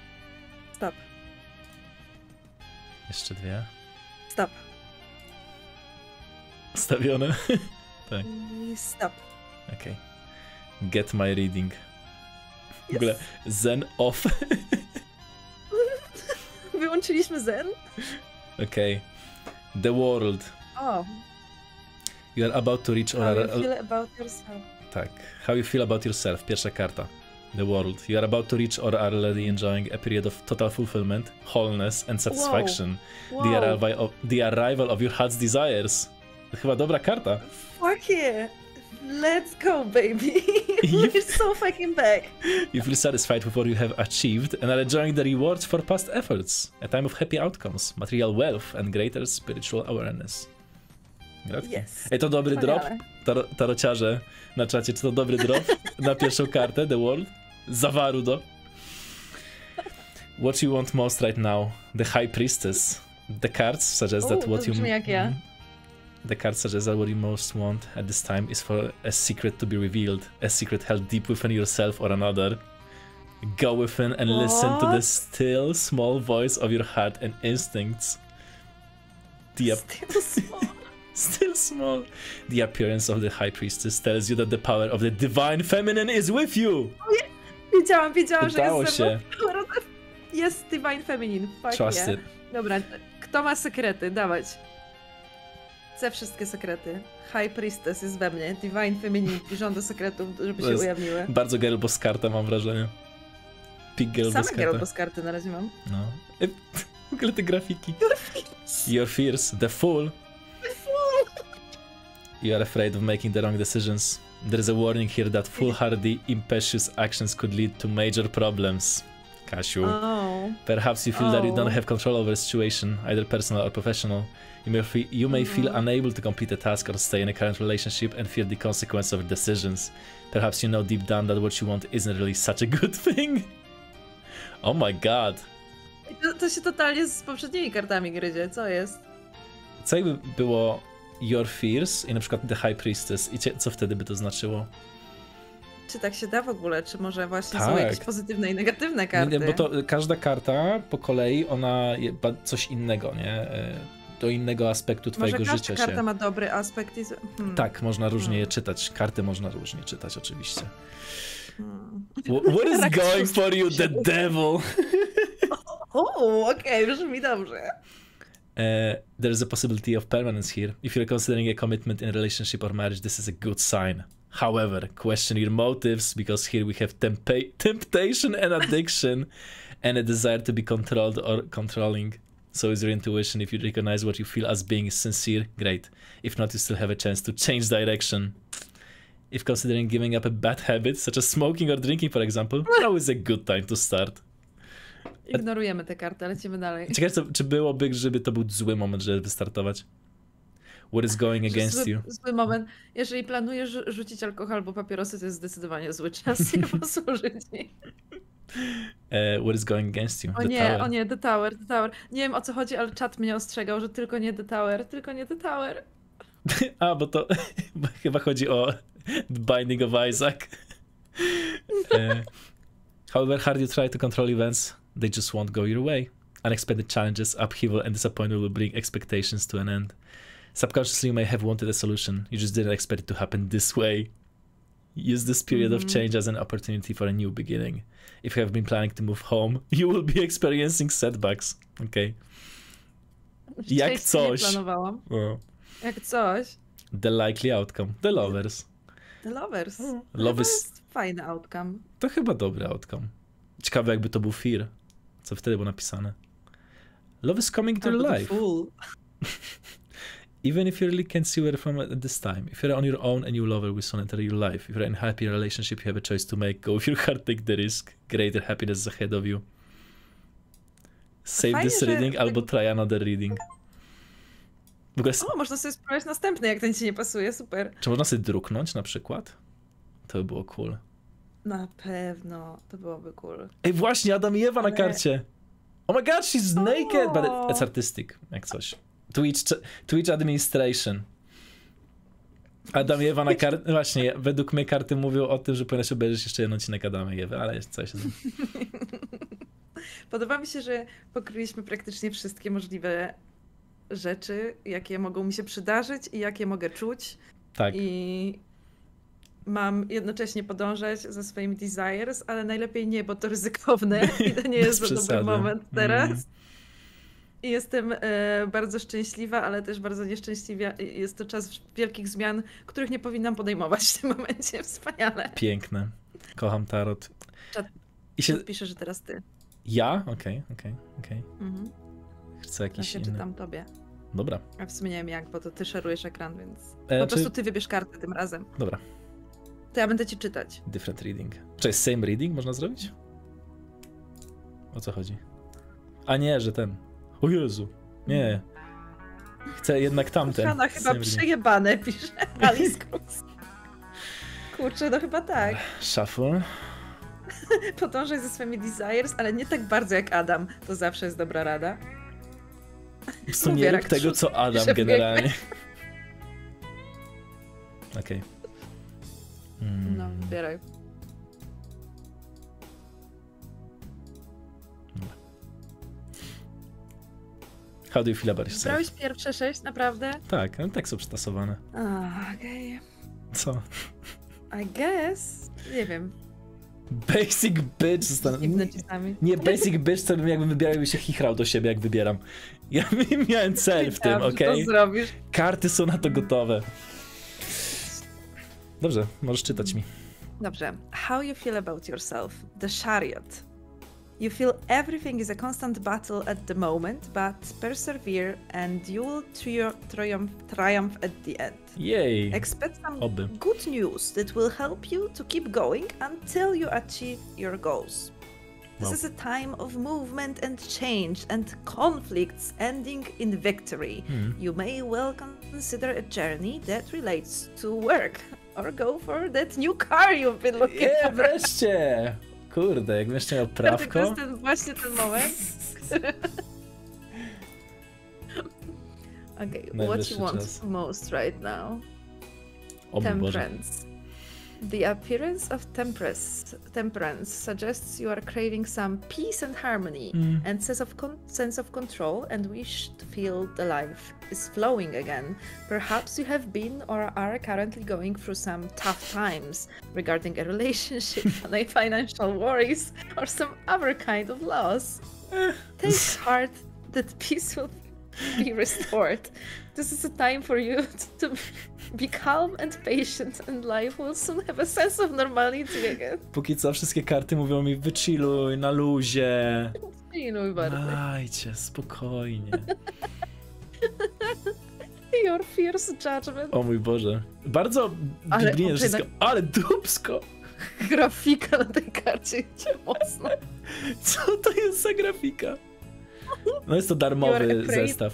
Speaker 1: Stop.
Speaker 2: Jeszcze 2.
Speaker 1: Stop.
Speaker 2: Ustawione? Tak.
Speaker 1: I stop.
Speaker 2: Okej. Get my reading. W ogóle zen off.
Speaker 1: Wyłączyliśmy zen?
Speaker 2: Okej. The world.
Speaker 1: O.
Speaker 2: You are about to reach...
Speaker 1: How you feel about yourself.
Speaker 2: Tak. How you feel about yourself. Pierwsza karta. The world. You are about to reach or are already enjoying a period of total fulfillment, wholeness and satisfaction.
Speaker 1: Wow.
Speaker 2: The arrival of your heart's desires. To chyba dobra karta.
Speaker 1: Fuck yeah. Let's go, baby. We're so fucking back.
Speaker 2: You feel satisfied with what you have achieved and are enjoying the rewards for past efforts. A time of happy outcomes, material wealth and greater spiritual awareness. Gratki.
Speaker 1: Yes.
Speaker 2: Ej, to dobry drop? Tarociarze na czacie, czy to dobry drop na pierwszą kartę, The World? Zawarudo. What you want most right now? The High Priestess. The cards suggest that what you...
Speaker 1: jak ja.
Speaker 2: The card suggests that what you most want at this time is for a secret to be revealed, a secret held deep within yourself or another. Go within and listen to the still small voice of your heart and instincts.
Speaker 1: Still small.
Speaker 2: Still small. The appearance of the High Priestess tells you that the power of the Divine Feminine is with you.
Speaker 1: Wiedziałam, że
Speaker 2: Udało
Speaker 1: jest
Speaker 2: się.
Speaker 1: Jest Divine Feminine. Fuck
Speaker 2: Trust
Speaker 1: yeah.
Speaker 2: it.
Speaker 1: Dobra, kto ma sekrety? Dawać. Chcę wszystkie sekrety. High Priestess jest we mnie. Divine Feminine i żąda sekretów, żeby się ujawniły.
Speaker 2: Bardzo girl boss karta, mam wrażenie. Pig girl boss
Speaker 1: Same
Speaker 2: karta.
Speaker 1: girl boss karty na razie mam.
Speaker 2: No. W ogóle te grafiki. Your fears. The Fool. You are afraid of making the wrong decisions. There is a warning here that foolhardy, impetuous actions could lead to major problems. Kasiu.
Speaker 1: Oh.
Speaker 2: Perhaps you feel that you don't have control over a situation, either personal or professional. You may feel unable to complete a task or stay in a current relationship and fear the consequence of decisions. Perhaps you know deep down that what you want isn't really such a good thing. Oh my god.
Speaker 1: To się totalnie z poprzednimi kartami gryzie. Co jest?
Speaker 2: Co jakby było Your Fears i na przykład The High Priestess i co wtedy by to znaczyło?
Speaker 1: Czy tak się da w ogóle? Czy może właśnie
Speaker 2: Tak.
Speaker 1: są jakieś pozytywne i negatywne karty?
Speaker 2: Nie, bo to każda karta po kolei ona coś innego, nie? Do innego aspektu twojego
Speaker 1: może
Speaker 2: życia
Speaker 1: każda karta
Speaker 2: się.
Speaker 1: ma dobry aspekt i...
Speaker 2: Tak, można różnie je czytać. Karty można różnie czytać oczywiście. What is going for you, the devil?
Speaker 1: Okej, brzmi dobrze.
Speaker 2: There is a possibility of permanence here. If you're considering a commitment in a relationship or marriage, this is a good sign. However, question your motives, because here we have temptation and addiction and a desire to be controlled or controlling. So is your intuition. If you recognize what you feel as being sincere, great. If not, you still have a chance to change direction. If considering giving up a bad habit, such as smoking or drinking, for example, now is a good time to start.
Speaker 1: Ignorujemy te karty, lecimy dalej.
Speaker 2: Ciekawe, czy byłoby, żeby to był zły moment, żeby wystartować? What is going against you?
Speaker 1: Zły moment. Jeżeli planujesz rzucić alkohol albo papierosy, to jest zdecydowanie zły czas je posłużyć.
Speaker 2: What is going against you?
Speaker 1: O nie, The Tower. Nie wiem o co chodzi, ale czat mnie ostrzegał, że tylko nie The Tower.
Speaker 2: A, bo to chyba chodzi o The Binding of Isaac. However hard you try to control events, they just won't go your way. Unexpected challenges, upheaval and disappointment will bring expectations to an end. Subconsciously you may have wanted a solution, you just didn't expect it to happen this way. Use this period of change as an opportunity for a new beginning. If you have been planning to move home, you will be experiencing setbacks. Okay. Jak coś.
Speaker 1: Planowałam.
Speaker 2: No.
Speaker 1: Jak coś.
Speaker 2: The likely outcome. The lovers.
Speaker 1: The lovers.
Speaker 2: Love
Speaker 1: To
Speaker 2: is...
Speaker 1: jest fajny outcome.
Speaker 2: To chyba dobry outcome. Ciekawe jakby to był fear. Co wtedy było napisane. Love is coming to your life. Even if you really can't see where from at this time. If you're on your own and your lover will soon enter your life. If you're in a happy relationship, you have a choice to make. Go with your heart, take the risk. Greater happiness is ahead of you. Save
Speaker 1: Fajnie,
Speaker 2: this
Speaker 1: że
Speaker 2: reading albo try another reading. W ogóle...
Speaker 1: O, można sobie spróbować następny, jak ten ci nie pasuje, super.
Speaker 2: Czy można sobie druknąć na przykład? To by było cool.
Speaker 1: Na pewno, to byłoby cool.
Speaker 2: Ej, właśnie, Adam i Ewa na karcie. Oh my god, she's naked! But it's artistic, jak coś. Twitch administration. Adam i Ewa na karcie. Właśnie, według mnie karty mówią o tym, że powinnaś obejrzeć jeszcze jeden odcinek Adama i Ewy, ale jest coś.
Speaker 1: Podoba mi się, że pokryliśmy praktycznie wszystkie możliwe rzeczy, jakie mogą mi się przydarzyć i jakie mogę czuć.
Speaker 2: Tak.
Speaker 1: I mam jednocześnie podążać za swoimi desires, ale najlepiej nie, bo to ryzykowne i to nie jest za dobry moment teraz. I jestem bardzo szczęśliwa, ale też bardzo nieszczęśliwa. Jest to czas wielkich zmian, których nie powinnam podejmować w tym momencie. Wspaniale.
Speaker 2: Piękne. Kocham tarot. I się
Speaker 1: pisze, że teraz ty.
Speaker 2: Ja? Okej.
Speaker 1: Mhm.
Speaker 2: Chcę jakiś
Speaker 1: ja
Speaker 2: inny.
Speaker 1: czytam tobie.
Speaker 2: Dobra.
Speaker 1: A w sumie nie wiem jak, bo to ty szerujesz ekran, więc po prostu ty wybierz kartę tym razem.
Speaker 2: Dobra.
Speaker 1: To ja będę ci czytać.
Speaker 2: Different reading. Czy same reading można zrobić? O co chodzi? A nie, że ten. O Jezu. Nie. Chcę jednak tamten.
Speaker 1: Hanna chyba przejebane, pisze Alice Cruz. Kurczę, no chyba tak.
Speaker 2: Shuffle.
Speaker 1: Podążaj ze swoimi desires, ale nie tak bardzo jak Adam. To zawsze jest dobra rada.
Speaker 2: Po prostu nie rób tego, co Adam generalnie. Okej.
Speaker 1: No, wybieraj.
Speaker 2: How do you feel about yourself?
Speaker 1: Brałeś pierwsze 6, naprawdę?
Speaker 2: Tak, ale tak są przetasowane.
Speaker 1: Okej.
Speaker 2: Co?
Speaker 1: I guess. Nie wiem.
Speaker 2: Basic bitch. Nie, basic bitch to bym jakby wybierał i się chichrał do siebie, jak wybieram. Ja miałem cel w tym, okej? Karty są na to gotowe. Dobrze, możesz czytać mi.
Speaker 1: Dobrze. How you feel about yourself? The Chariot. You feel everything is a constant battle at the moment, but persevere and you will triumph at the end.
Speaker 2: Yay!
Speaker 1: Expect some good news that will help you to keep going until you achieve your goals. This is a time of movement and change and conflicts ending in victory. You may well consider a journey that relates to work or go for that new car you've been looking for.
Speaker 2: Wreszcie! Kurde, jak jeszcze miał prawko.
Speaker 1: To jest właśnie ten moment. Okay, what you want most right now? Temperance. The appearance of temperance suggests you are craving some peace and harmony and sense of control and wish to feel the life is flowing again. Perhaps you have been or are currently going through some tough times regarding a relationship, financial worries, or some other kind of loss. Take heart that peace will be restored. This is a time for you to be calm and patient and life will soon have a sense of normality again.
Speaker 2: Póki co wszystkie karty mówią mi wychilluj, na luzie.
Speaker 1: Chilluj bardzo.
Speaker 2: Dajcie, spokojnie.
Speaker 1: Your fierce judgment.
Speaker 2: O mój Boże. Bardzo biblijnie wszystko, ale dupsko.
Speaker 1: Grafika na tej karcie idzie mocno.
Speaker 2: Co to jest za grafika? No jest to darmowy zestaw.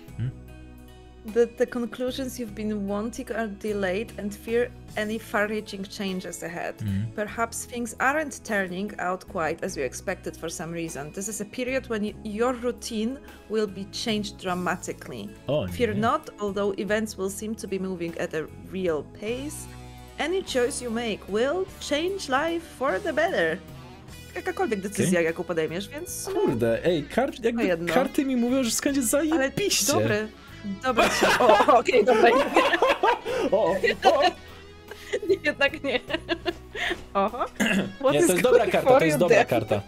Speaker 1: The conclusions you've been wanting are delayed and fear any far-reaching changes ahead. Perhaps things aren't turning out quite as you expected for some reason. This is a period when your routine will be changed dramatically. Fear not, although events will seem to be moving at a real pace. Any choice you make will change life for the better. Jakakolwiek decyzja, jaką podejmiesz, więc...
Speaker 2: Kurde, ej, karty mi mówią, że wszystko będzie zajebiście.
Speaker 1: Ale Dobra, okej, dobra. Jednak nie. Oho.
Speaker 2: Nie, to jest dobra karta, to jest dobra karta.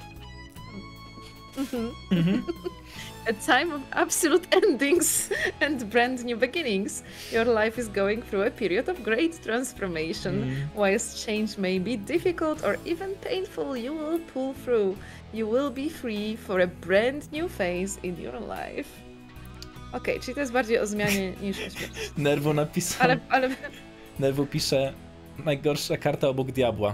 Speaker 1: A time of absolute endings and brand new beginnings. Your life is going through a period of great transformation. Whilst change may be difficult or even painful, you will pull through. You will be free for a brand new phase in your life. Okej, czyli to jest bardziej o zmianie niż o śmierci.
Speaker 2: Nerwo napisał.
Speaker 1: Ale...
Speaker 2: Nerwo pisze najgorsza karta obok diabła.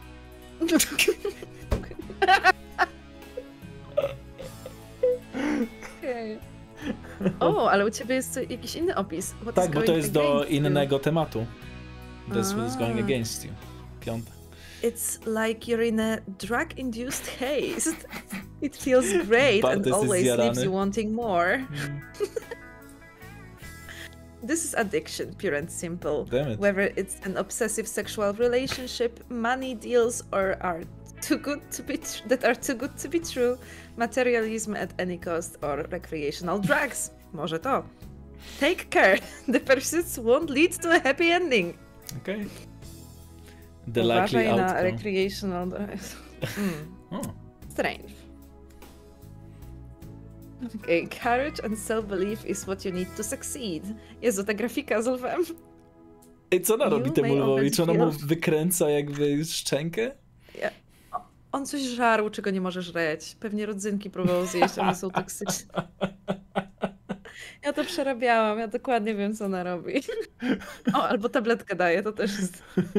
Speaker 1: Okay. O, ale u ciebie jest jakiś inny opis.
Speaker 2: Tak, bo to jest do innego tematu. This is going against you. 5.
Speaker 1: It's like you're in a drug-induced haze. It feels great and always leaves you wanting more. This is addiction, pure and simple.
Speaker 2: Damn it.
Speaker 1: Whether it's an obsessive sexual relationship, money deals, or are too good to be true, materialism at any cost, or recreational drugs. Może to. Take care. The pursuits won't lead to a happy ending.
Speaker 2: Okej. The likely
Speaker 1: Uważaj na
Speaker 2: outcome.
Speaker 1: recreational... Strange. Okay, courage and self-belief is what you need to succeed. Jezu, ta grafika z lwem.
Speaker 2: Ej, co ona robi
Speaker 1: You
Speaker 2: temu
Speaker 1: may
Speaker 2: lwowi?
Speaker 1: already
Speaker 2: Czy ona mu
Speaker 1: feel-
Speaker 2: wykręca jakby szczękę?
Speaker 1: On coś żarł, czego nie może żreć. Pewnie rodzynki próbował zjeść, one są toksyczne. Ja to przerabiałam, ja dokładnie wiem, co ona robi. O, albo tabletkę daje, to też jest...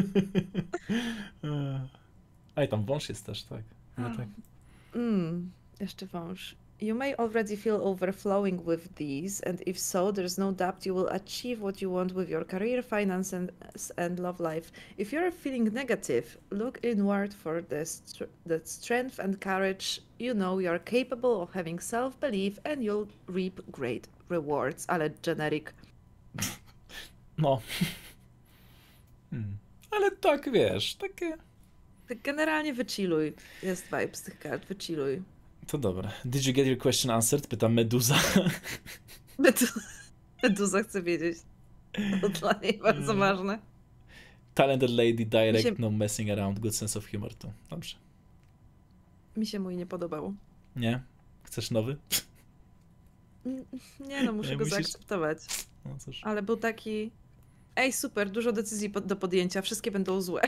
Speaker 2: A i tam wąż jest też, tak. No tak.
Speaker 1: Jeszcze wąż. You may already feel overflowing with these, and if so, there's no doubt you will achieve what you want with your career, finance, and love life. If you're feeling negative, look inward for the strength and courage. You know you're capable of having self-belief, and you'll reap great rewards. Ale generic.
Speaker 2: No. Ale tak, wiesz, takie...
Speaker 1: Tak generalnie wychilluj. Jest vibe z tych kart, wychilluj.
Speaker 2: To dobra. Did you get your question answered? Pyta Meduza.
Speaker 1: Meduza chce wiedzieć. To dla niej bardzo ważne.
Speaker 2: Talented lady, direct, no messing around, good sense of humor. To dobrze.
Speaker 1: Mi się mój nie podobał.
Speaker 2: Nie? Chcesz nowy?
Speaker 1: Nie no, muszę
Speaker 2: Nie,
Speaker 1: go
Speaker 2: musisz-
Speaker 1: zaakceptować.
Speaker 2: No cóż.
Speaker 1: Ale był taki... Ej, super, dużo decyzji do podjęcia, wszystkie będą złe.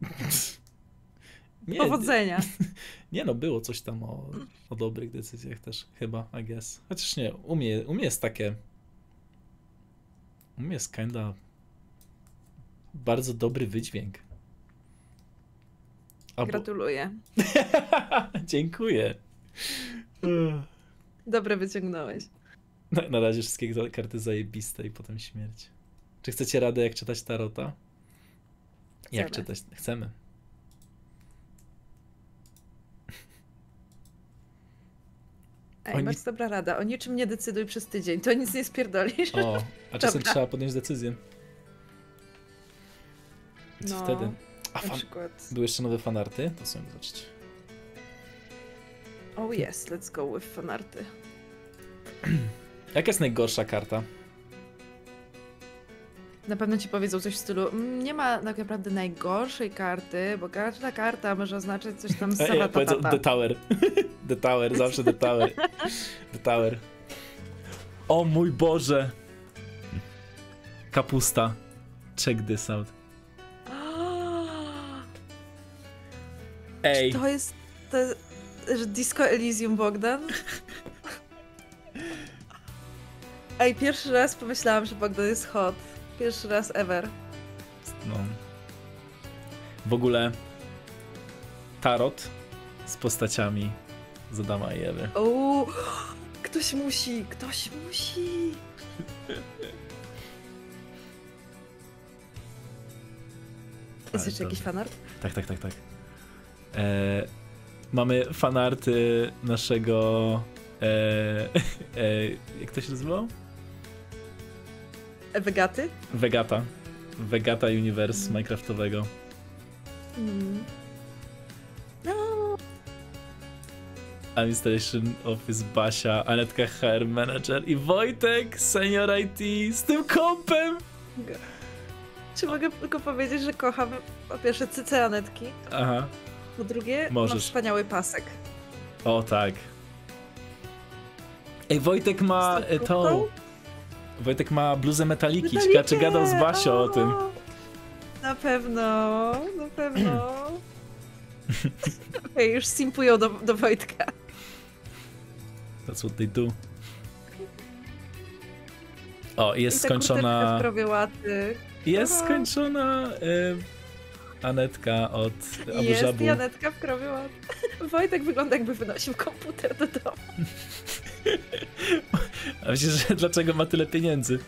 Speaker 2: Nie,
Speaker 1: Powodzenia.
Speaker 2: Nie no, było coś tam o dobrych decyzjach też, chyba, I guess. Chociaż nie, u mnie jest takie... U mnie jest kinda bardzo dobry wydźwięk.
Speaker 1: Gratuluję.
Speaker 2: Dziękuję.
Speaker 1: Dobre wyciągnąłeś.
Speaker 2: Na razie wszystkie karty zajebiste i potem śmierć. Czy chcecie radę, jak czytać tarota? Jak
Speaker 1: Chcemy.
Speaker 2: czytać? Chcemy.
Speaker 1: Ej,
Speaker 2: Oni-
Speaker 1: bardzo dobra rada. O niczym nie decyduj przez tydzień, to nic nie spierdolisz.
Speaker 2: O, a czasem
Speaker 1: Dobra.
Speaker 2: trzeba podjąć decyzję. I co
Speaker 1: No,
Speaker 2: wtedy? A
Speaker 1: na przykład.
Speaker 2: były jeszcze nowe fanarty? To sobie zobaczyć.
Speaker 1: Oh yes, let's go with fanarty.
Speaker 2: Jaka jest najgorsza karta?
Speaker 1: Na pewno ci powiedzą coś w stylu nie ma tak naprawdę najgorszej karty, bo każda karta może oznaczać coś tam z
Speaker 2: Ja powiedzą The Tower. The Tower, zawsze The Tower. The Tower. O mój Boże! Kapusta. Check this out. Ej.
Speaker 1: To jest że Disco Elysium, Bogdan? Ej, pierwszy raz pomyślałam, że Bogdan jest hot. Pierwszy raz ever.
Speaker 2: No. W ogóle tarot z postaciami z Adama i Ewy.
Speaker 1: O, ktoś musi, ktoś musi. Jest jeszcze jakiś fanart?
Speaker 2: Tak. Mamy fanarty naszego... jak to się nazywało?
Speaker 1: Vegaty?
Speaker 2: Vegata. Vegata Universe Minecraftowego.
Speaker 1: No.
Speaker 2: Administration Office Basia, Anetka HR Manager i Wojtek Senior IT z tym kompem!
Speaker 1: Czy mogę tylko powiedzieć, że kocham po pierwsze cyce Anetki,
Speaker 2: Aha.
Speaker 1: po drugie ma
Speaker 2: Możesz.
Speaker 1: wspaniały pasek.
Speaker 2: O tak. Ej, Wojtek ma tą... Wojtek ma bluzę Metaliki. Ciekawe, czy gadał z Basią o tym.
Speaker 1: Na pewno, na pewno. Okej, już simpują do Wojtka.
Speaker 2: That's what they do. O, jest
Speaker 1: I ta
Speaker 2: skończona...
Speaker 1: kurteczka w krowie łaty.
Speaker 2: Jest skończona Anetka od Abu
Speaker 1: Jest
Speaker 2: Żabu.
Speaker 1: i Anetka w krowie łaty. Wojtek wygląda, jakby wynosił komputer do domu.
Speaker 2: A myślisz, że dlaczego ma tyle pieniędzy?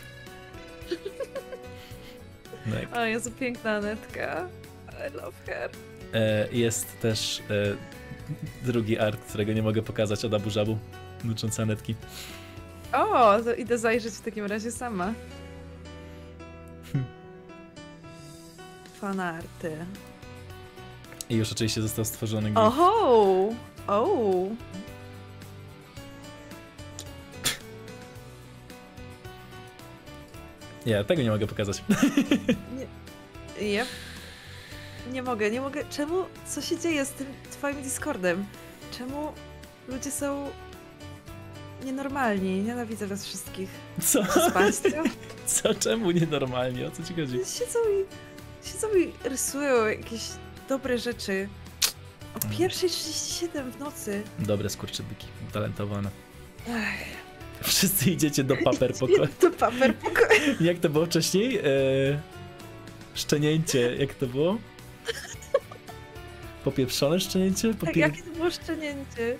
Speaker 2: No jak.
Speaker 1: O Jezu, piękna Anetka. I love her.
Speaker 2: Jest też drugi art, którego nie mogę pokazać od Abu Żabu, dotyczący Anetki.
Speaker 1: O, to idę zajrzeć w takim razie sama. Fanarty.
Speaker 2: I już oczywiście został stworzony gif.
Speaker 1: Oho! O!
Speaker 2: Nie, tego nie mogę pokazać.
Speaker 1: Nie. Nie mogę. Czemu? Co się dzieje z tym twoim Discordem? Czemu ludzie są nienormalni? Nienawidzę was wszystkich.
Speaker 2: Co?
Speaker 1: Państwa?
Speaker 2: Co? Czemu nienormalnie? O co ci chodzi?
Speaker 1: Siedzą i rysują jakieś dobre rzeczy. O 1:37 w nocy.
Speaker 2: Dobre skurczybyki, talentowane.
Speaker 1: Ach.
Speaker 2: Wszyscy idziecie do paperpokoju.
Speaker 1: Do paperpokoju.
Speaker 2: Jak to było wcześniej? Szczenięcie, jak to było? Popieprzone szczenięcie?
Speaker 1: Tak, jakie to było szczenięcie?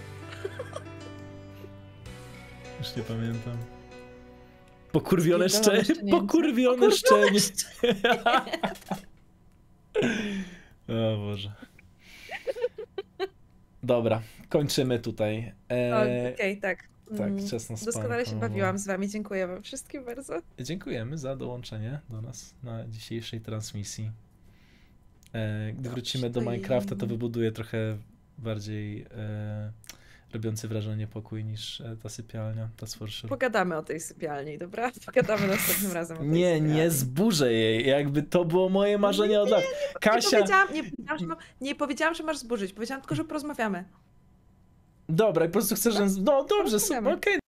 Speaker 2: Już nie pamiętam. Pokurwione szczenięcie. Pokurwione szczenięcie. O Boże. Dobra, kończymy tutaj.
Speaker 1: Okej, tak.
Speaker 2: Tak, wczesno spanko.
Speaker 1: Doskonale się bawiłam z wami. Dziękuję wam wszystkim bardzo.
Speaker 2: Dziękujemy za dołączenie do nas na dzisiejszej transmisji. Gdy wrócimy do Minecrafta, to wybuduję trochę bardziej robiący wrażenie pokój niż ta sypialnia, ta z Forsure.
Speaker 1: Pogadamy o tej sypialni, dobra? Pogadamy następnym razem o tej sypialni.
Speaker 2: Nie zburzę jej, jakby to było moje marzenie od lat. Kasia...
Speaker 1: Nie powiedziałam, że masz zburzyć, powiedziałam tylko, że porozmawiamy.
Speaker 2: Dobra, i po prostu chcesz, że... No dobrze, okej.